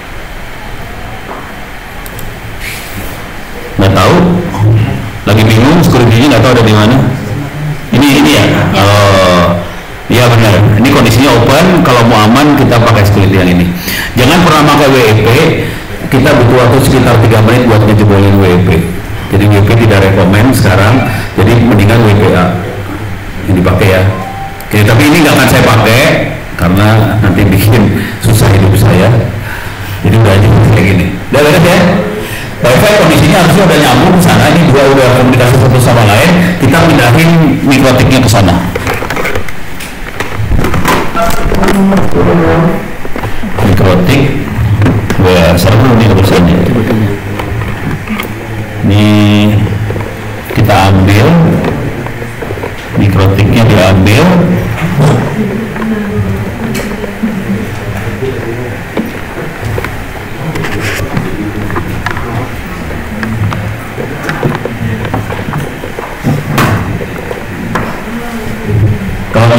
Nggak tahu, lagi bingung security-nya nggak tahu ada di mana. Ini ini ya. Ya. Oh, iya benar. Ini kondisinya open. Kalau mau aman kita pakai security yang ini. Jangan pernah pakai W E P. Kita butuh waktu sekitar tiga menit buat ngejebolin W E P. Jadi W E P tidak rekomend sekarang. Jadi mendingan W P A yang dipakai ya. Oke, tapi ini nggak akan saya pakai karena nanti bikin susah hidup saya. Jadi udah aja kayak gini. Udah beres ya. Wifi kondisinya harusnya udah nyambung ke sana. Ini dua udah komunikasi satu sama lain. Kita pindahin mikrotiknya ke sana. Mikrotik, wah seru nih urusannya. Ini kita ambil mikrotiknya, diambil.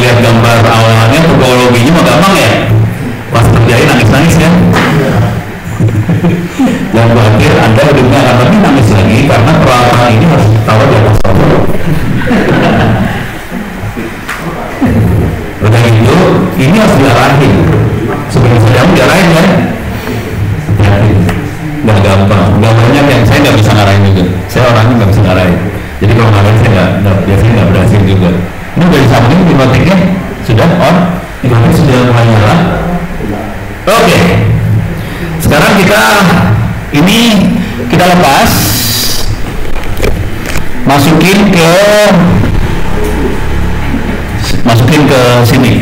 lihat gambar awalnya topologinya mah gampang ya, pas kerjain nangis-nangis ya. Dan berakhir Anda hidupnya akan lebih nangis lagi karena peralatan ini harus ditaruh di atas sofa. Udah gitu, ini harus diarahin. Sebelum saya diarahin ya, hati-hati. Nggak gampang, nggak banyak yang saya nggak bisa ngarahin juga. Saya orangnya nggak bisa ngarahin. Jadi kalau ngarahin saya nggak, nggak biasanya nggak berhasil juga. Ini dari samping hipnotiknya sudah on, hipnotik sudah mulai nyala. Oke, sekarang kita ini kita lepas, masukin ke masukin ke sini,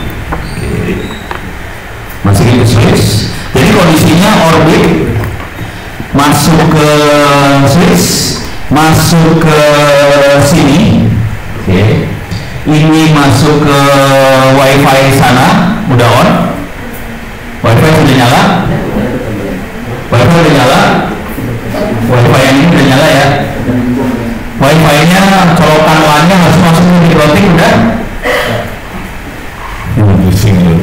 masukin ke switch. Jadi kondisinya orbit masuk ke switch, masuk ke sini. Oke. Ini masuk ke wifi sana, udah on. Wifi sudah nyala. Wifi udah nyala. Wifi yang ini udah nyala ya. Wifi nya colokan LAN-nya harus masuk ke hipnotik udah. Ini pusing loh.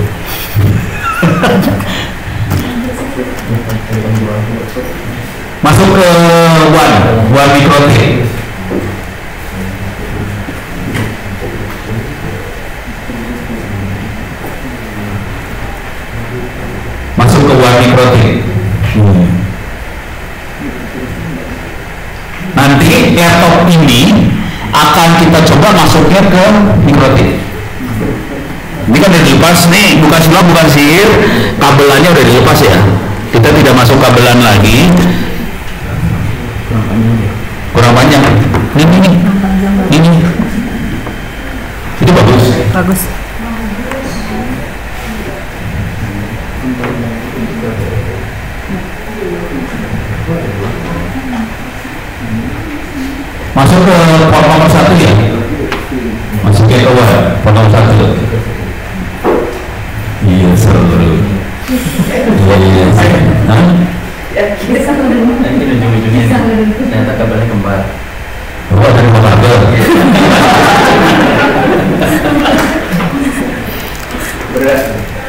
Masuk ke one, one mikrotik. Masuk ke one mikrotik. Hmm. Nanti laptop ini akan kita coba masuknya ke mikrotik. Ini kan udah dilepas nih, bukan sulap, bukan sihir, kabelannya udah dilepas ya. Kita tidak masuk kabelan lagi. Kurang panjang. Ini ini. Ini. Itu bagus. Bagus. Masuk ke port nomor satu ya. Masuknya ke web port nomor satu. Iya seru. Iya iya. Hah? Nanti ujung-ujungnya ternyata kabarnya kembar. Oh dari kabel. Berat.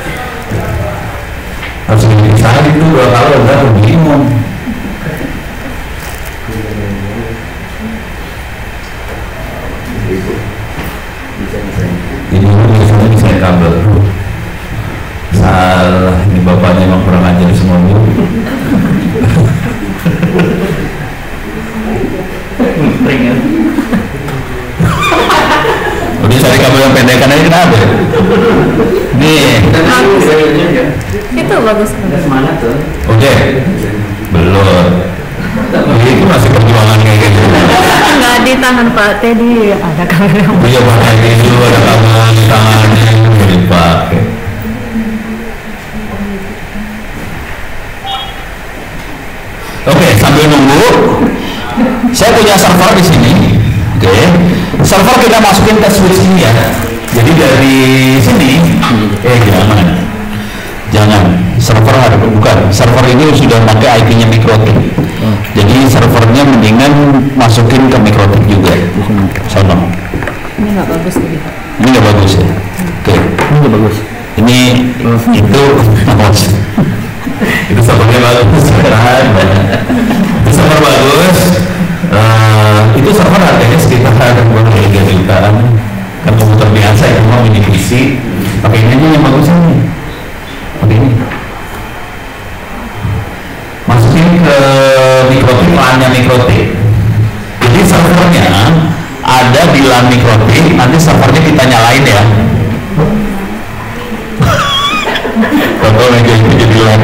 Harus dipisah itu dua kali udah bingung. Ini biasanya bisa kabel. Salah, ini bapaknya emang kurang ajar semua bu. Udah cari kabel yang pendekan aja kenapa? Nih. Itu bagus. Semangat tuh. Oke. Belum. Ini masih perjuangan kayak gitu. Enggak di tangan Pak Teddy ada kamera. Iya Pak Teddy dulu ada kamera di tangannya yang dipakai. Oke, sambil nunggu, saya punya server di sini. Oke, server kita masukin ke switch ini ya. Jadi dari sini, eh jangan, jangan. Server ada bukan. Server ini sudah pakai I P-nya mikrotik. Jadi servernya mendingan masukin ke mikrotik juga. Sama. Ini nggak bagus tadi Pak. Ini nggak bagus ya. Oke. Ini nggak bagus. Ini itu bagus. Itu servernya bagus. Itu server bagus. Uh, itu server harganya sekitar tiga jutaan. Kan komputer biasa itu mau mini P C. Pakai ini aja yang bagus ini. Pakai ini. Masukin ke mikrotik, LAN-nya mikrotik. Jadi servernya ada di LAN mikrotik, nanti servernya kita nyalain ya. Kalau meja itu jadi LAN.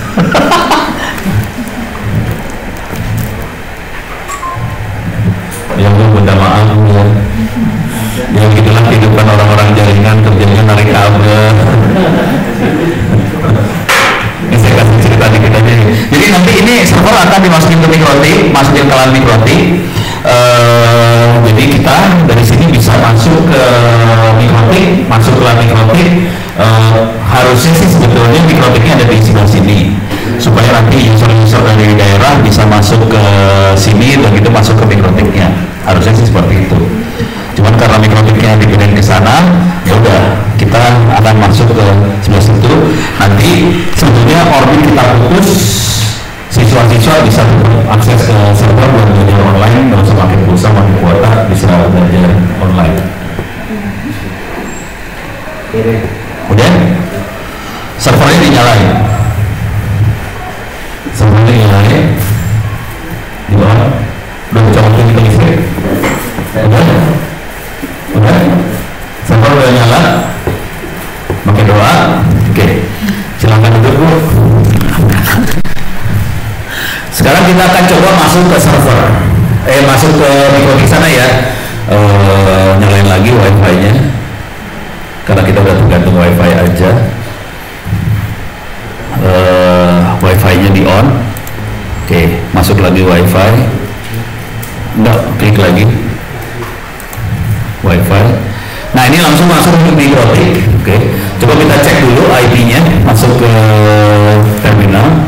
Yang gue minta maaf ya. Yang gitulah kehidupan orang-orang jaringan, kerjanya narik kabel. Ini saya kasih cerita dikit aja nih. Jadi nanti ini server akan dimasukin ke mikrotik, masukin ke LAN mikrotik. Uh, jadi kita dari sini bisa masuk ke mikrotik, masuk ke LAN mikrotik. Uh, harusnya sih sebetulnya mikrotiknya ada di sebelah sini, supaya nanti user-user dari daerah bisa masuk ke sini dan itu masuk ke mikrotiknya. Harusnya sih seperti itu. Cuman karena karena mikrotiknya dipindahin ke sana, ya udah kita akan masuk ke sebelah situ. Nanti sebetulnya orbit kita putus, siswa-siswa bisa akses ke server buat belajar online, nggak usah pakai pulsa, pakai kuota, bisa belajar online. Udah, servernya dinyalain, servernya dinyalain, di bawah, udah coba kita listrik, udah, udah, server udah nyala, pakai doa, oke, silakan duduk Bu. Sekarang kita akan coba masuk ke server, eh masuk ke mikrotik sana ya, e, nyalain lagi wifi-nya, karena kita udah tergantung wifi aja, e, wifi-nya di on, oke, masuk lagi wifi, enggak, klik lagi, wifi, nah ini langsung masuk ke mikrotik, oke, coba kita cek dulu I P-nya, masuk ke terminal.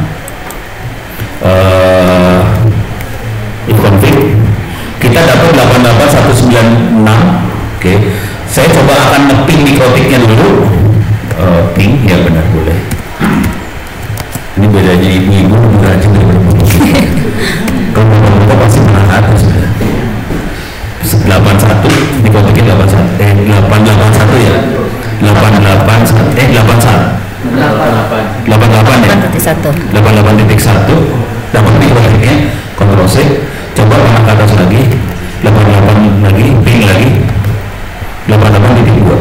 Uh, config kita dapat delapan delapan satu sembilan enam. Oke, okay. Saya coba akan nge-ping mikrotiknya dulu. Uh, ping, ya benar boleh. Ini bedanya ibu-ibu rajin daripada bapak. Kalau bapak pasti menang atas. delapan satu mikrotiknya delapan satu eh delapan delapan satu ya. delapan delapan eh delapan satu delapan delapan ya. delapan delapan titik satu. Dapat mikrotiknya, kontrol C, coba anak ke atas lagi, delapan delapan lagi, ping lagi, delapan delapan titik dua.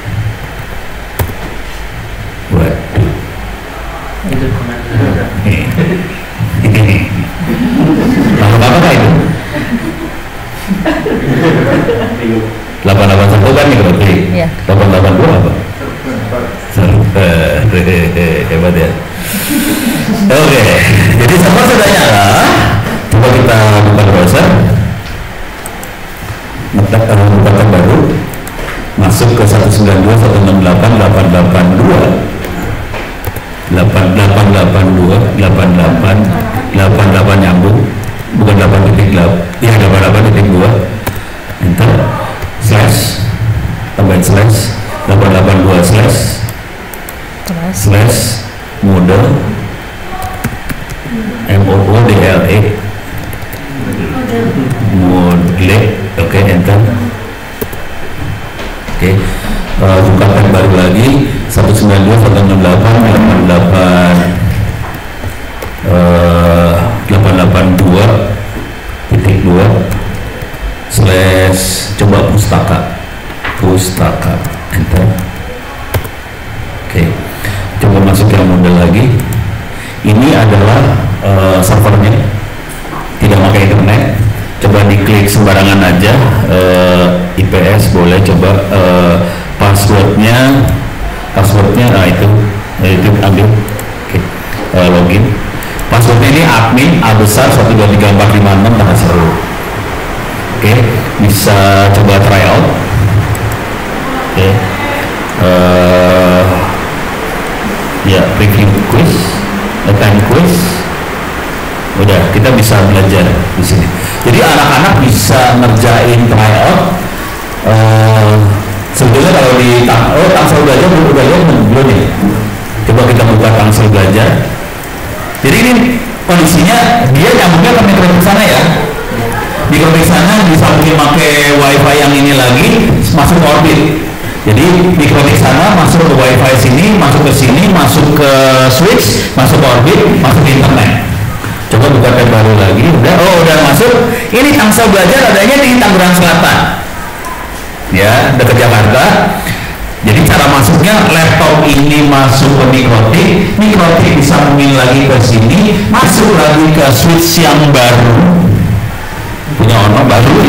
Waduh. Ini. Lalu apa itu? delapan delapan satu kan mikrotik. delapan delapan dua apa? Hebat ya. Oke, okay. Jadi server sudah nyala. Coba kita buka browser, buka tab baru, masuk ke satu sembilan dua satu enam delapan delapan delapan dua delapan delapan delapan dua delapan delapan delapan delapan nyambung, bukan delapan titik delapan, ya delapan delapan titik dua, enter, slash, tambahin slash, delapan delapan dua slash, slash, mode M O O D L E model, oke, okay, enter, oke, okay. uh, buka tab baru lagi satu sembilan dua satu enam delapan delapan delapan delapan delapan dua titik dua slash, coba pustaka pustaka, enter, oke, okay. Coba masuk yang model lagi. Ini adalah uh, servernya, tidak pakai internet. Coba diklik sembarangan aja, uh, I P S boleh, coba uh, passwordnya, passwordnya, nah itu, nah itu ambil, okay. uh, login. Passwordnya ini admin A besar satu dua tiga empat lima enam tanda seru. Oke, okay. Bisa coba try out. Oke. Okay. Uh, ya, preview quiz. Time quiz, udah kita bisa belajar di sini. Jadi anak-anak bisa ngerjain tryout. Uh, sebetulnya kalau di oh tangsel belajar belum belajar belum ya. Coba kita buka tangsel belajar. Jadi ini kondisinya dia nyambungnya ke mikrotik sana ya. Mikrotik sana disambungin pakai wifi yang ini lagi masuk ke orbit. Jadi mikrotik sana masuk ke wifi sini, masuk ke sini, masuk ke switch, masuk ke orbit, masuk ke internet. Coba buka tab baru lagi, udah, oh udah masuk. Ini tangsel belajar adanya di Tangerang Selatan, ya dekat Jakarta. Jadi cara masuknya laptop ini masuk ke mikrotik, mikrotik disambungin lagi ke sini, masuk lagi ke switch yang baru. Punya ono baru ya,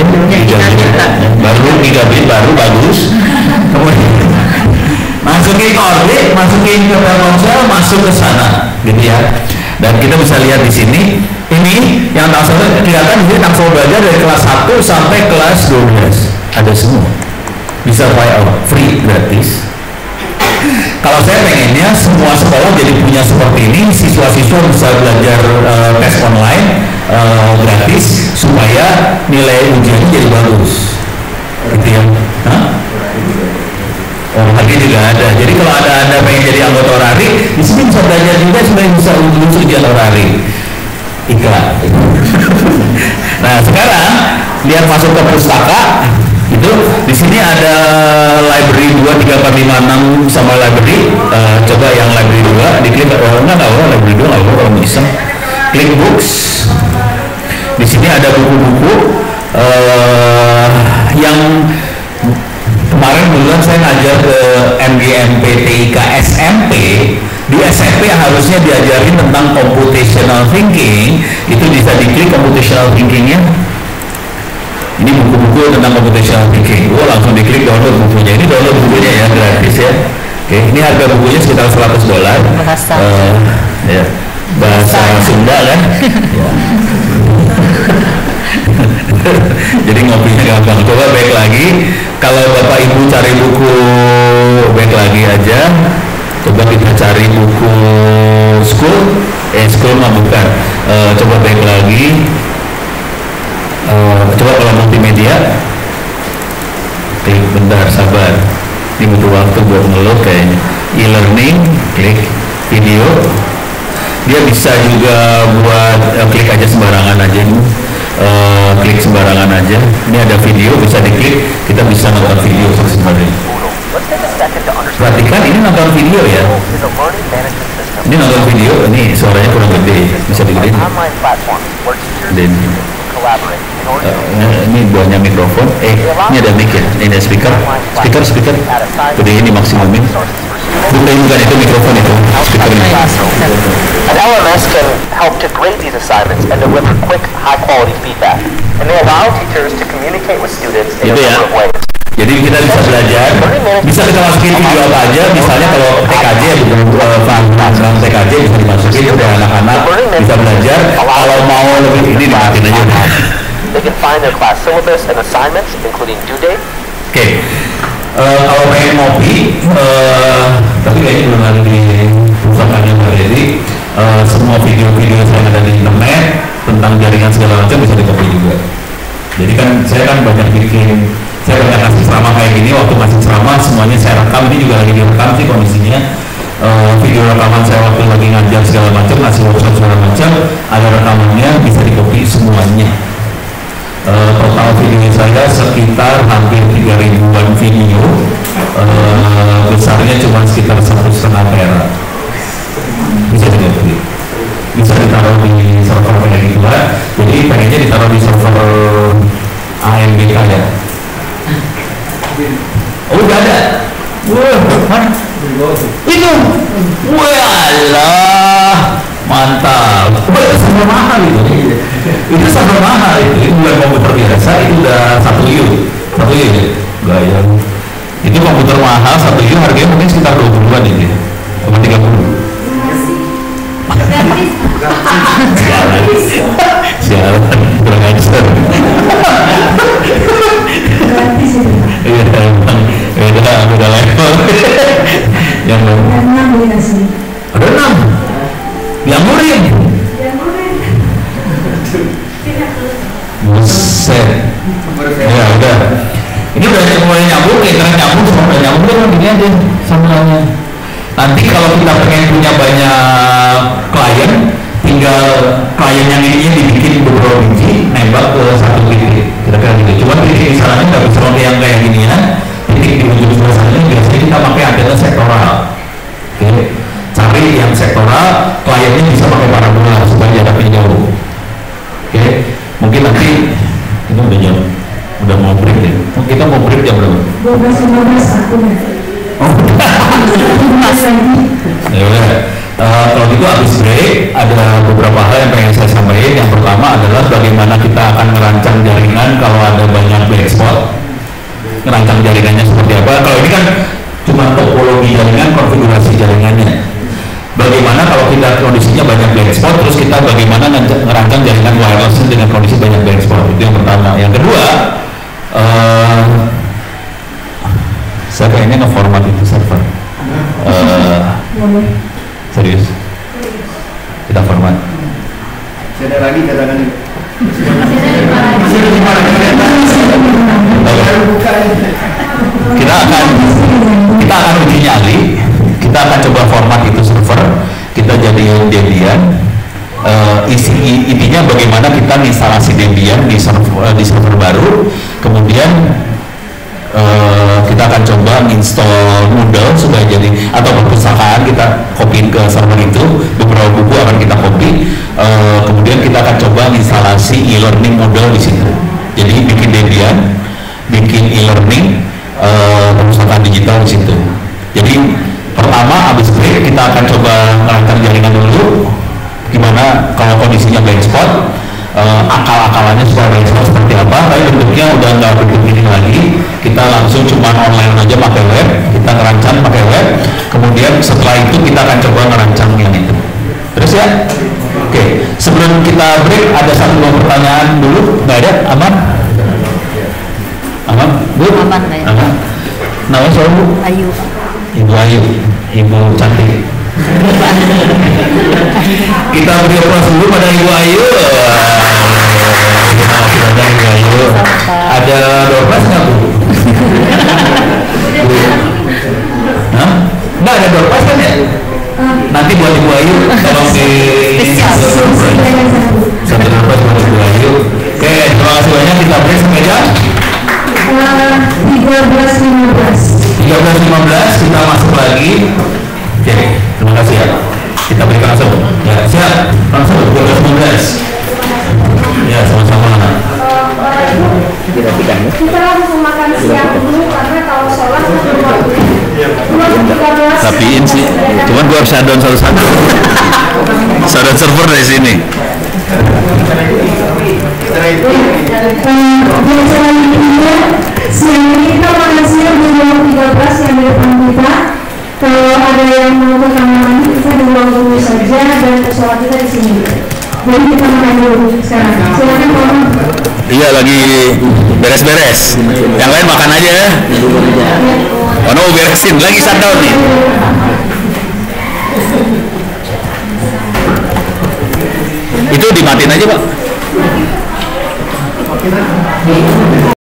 baru tiga bit baru bagus. Kemudian masukin ke orbit, masukin ke Telkomsel, masuk ke sana, gitu ya. Dan kita bisa lihat di sini, ini yang tangsel kelihatan di sini tangsel belajar dari kelas satu sampai kelas dua belas ada semua. Bisa try out, free, gratis. Kalau saya pengennya semua sekolah jadi punya seperti ini, siswa-siswa bisa belajar uh, tes online uh, gratis supaya nilai ujiannya jadi bagus, gitu ya. Hah? Orari juga ada. Jadi kalau ada anda pengen jadi anggota orari, di sini bisa belajar juga sebenarnya bisa untuk ujian orari. Iklan. Nah sekarang lihat masuk ke pustaka itu di sini ada library dua, tiga, empat, lima, enam sama library. Uh, coba yang library dua diklik. Oh enggak enggak, oh, library dua enggak, kalau bisa klik books. Di sini ada buku-buku uh, yang kemarin bulan saya ngajar ke M G M P T I K S M P. Di S M P harusnya diajarin tentang computational thinking. Itu bisa diklik computational thinkingnya. Ini buku-buku tentang computational thinking. Oh langsung diklik download bukunya. Ini download bukunya ya, gratis ya. Oke, ini harga bukunya sekitar seratus dolar. Bahasa. Uh, ya. Bahasa Sunda kan? Ya. Jadi ngopinya gampang. Coba back lagi. Kalau bapak ibu cari buku, back lagi aja. Coba kita cari buku school. Eh school mah bukan. Uh, coba back lagi. Uh, coba kalau multimedia. Klik bentar, sabar. Ini butuh waktu buat ngeload kayaknya. E-learning, klik video. Dia bisa juga buat uh, klik aja sembarangan aja nih. Uh, klik sembarangan aja. Ini ada video, bisa diklik, kita bisa nonton video sebenarnya. Perhatikan ini nonton video ya. Ini nonton video, ini suaranya kurang gede, bisa digedein. Dan uh, ini buahnya mikrofon. Eh, ini ada mic ya, ini ada speaker, speaker, speaker. Jadi ini maksimumin. Bukan bukan itu mikrofon itu, speakernya. An L M S can help to grade these assignments and deliver quick, high-quality feedback, and they allow teachers to communicate with students in a Itu ya. number of ways. Jadi kita bisa belajar, bisa kita masukin video apa aja, misalnya kalau T K J, tentang T K J bisa dimasukin untuk anak-anak bisa belajar. Kalau mau lebih ini dimatiin aja. They can find their class syllabus and assignments, including due date. Oke, okay. uh, kalau pengen ngopi, uh, tapi kayaknya belum ada di perusahaan yang jadi uh, semua video-video yang ada di internet tentang jaringan segala macam bisa dikopi juga. Jadi kan saya kan banyak bikin, saya banyak kasih ceramah kayak gini, waktu masih ceramah semuanya saya rekam, ini juga lagi direkam sih kondisinya. Uh, video rekaman saya waktu lagi ngajar segala macam, ngasih workshop segala macam, ada rekamannya, bisa dikopi semuanya. Uh, total video saya sekitar hampir tiga ribuan video, uh, besarnya cuma sekitar satu setengah tera. Bisa dikopi, bisa ditaruh di server kayak gitu lah. Jadi pengennya ditaruh di server A M B K ya. Oh udah ada. Wah, mana? Itu. Walah, mantap. Oh, itu server mahal itu. Itu server mahal itu. Itu bukan komputer biasa. Itu udah satu U, satu U ya. Gaya. Itu komputer mahal satu U harganya mungkin sekitar dua puluhan ini. Atau tiga puluh. Sialan, sialan, kurang ajar. Iya, emang beda, beda level. Yang enam dikasih. Ada enam. Yang murid. Buset. Ya udah. Ini udah mulai nyambung, internet nyambung, semua udah nyambung kan gini aja sambungannya. Nanti kalau kita pengen punya banyak klien, tinggal klien yang ini dibikin beberapa biji, nembak ke satu titik, kira-kira gitu. Cuma titik misalnya nggak bisa pakai yang kayak gini ya, titik di ujung sebelahnya biasanya kita pakai antena sektoral. Oke, cari yang sektoral, kliennya bisa pakai parabola supaya jaraknya jauh. Oke, mungkin nanti itu udah jam, udah mau break ya. Kita mau break jam berapa? dua belas lima belas aku nih. Oh, ya udah. Uh, kalau gitu habis break ada beberapa hal yang pengen saya sampaikan. Yang pertama adalah bagaimana kita akan merancang jaringan kalau ada banyak black spot. Merancang jaringannya seperti apa? Kalau ini kan cuma topologi jaringan, konfigurasi jaringannya. Bagaimana kalau kita kondisinya banyak black spot, terus kita bagaimana merancang jaringan wireless dengan kondisi banyak black spot? Itu yang pertama. Yang kedua, uh, saya kayaknya nge-format itu server. Uh, serius? Kita format. Ada lagi katakan. Kita akan kita Debian. Uh, isi intinya bagaimana kita instalasi Debian di server, di server baru, kemudian uh, kita akan coba install Moodle supaya jadi, atau perpustakaan kita copy ke server itu, beberapa buku akan kita copy, uh, kemudian kita akan coba instalasi e-learning Moodle di situ. Jadi bikin Debian, bikin e-learning, uh, perpustakaan digital di situ. Jadi pertama abis break kita akan coba merancang jaringan dulu. Gimana kalau kondisinya blind spot, uh, akal-akalannya supaya blind spot seperti apa, tapi bentuknya udah nggak bentuk ini lagi, kita langsung cuma online aja pakai web, kita ngerancang pakai web, kemudian setelah itu kita akan coba ngerancang yang itu. Terus ya, oke, okay. Sebelum kita break ada satu dua pertanyaan dulu, nggak ada? Aman? Aman? Bu? Aman, ya. Aman. Namanya siapa Bu? Ayu. Ibu Ayu, Ibu cantik. Kita beri aplaus dulu pada Ibu Ayu. Terima kasih banyak Ibu Ayu. Ada doorpass nggak Bu? Hah? Nggak ada doorpass kan ya? Nanti buat Ibu Ayu tolong di satu doorpass buat Ibu Ayu. Oke, terima kasih banyak. Kita break sampai jam tiga belas lima belas. tiga belas lima belas kita masuk lagi. Oke, terima kasih ya. Kita berikan langsung. Ya, siap. Langsung tiga belas lima belas. Ya, sama-sama. Kita langsung makan siang dulu karena kalau sholat tiga belas. Tapiin sih. Cuman gua harus shutdown satu-satu. Shutdown server dari sini. Di acara ini siang ini kita makan siang di ruang tiga belas yang di depan kita. Kalau ada yang mau ke kamar mandi, kita di ruang dulu saja dan sholat kita di sini. Jadi kita makan dulu sekarang. Silakan Pak. Iya, lagi beres-beres. Yang lain makan aja ya. Oh no, beresin lagi shutdown nih. Itu dimatiin aja Pak.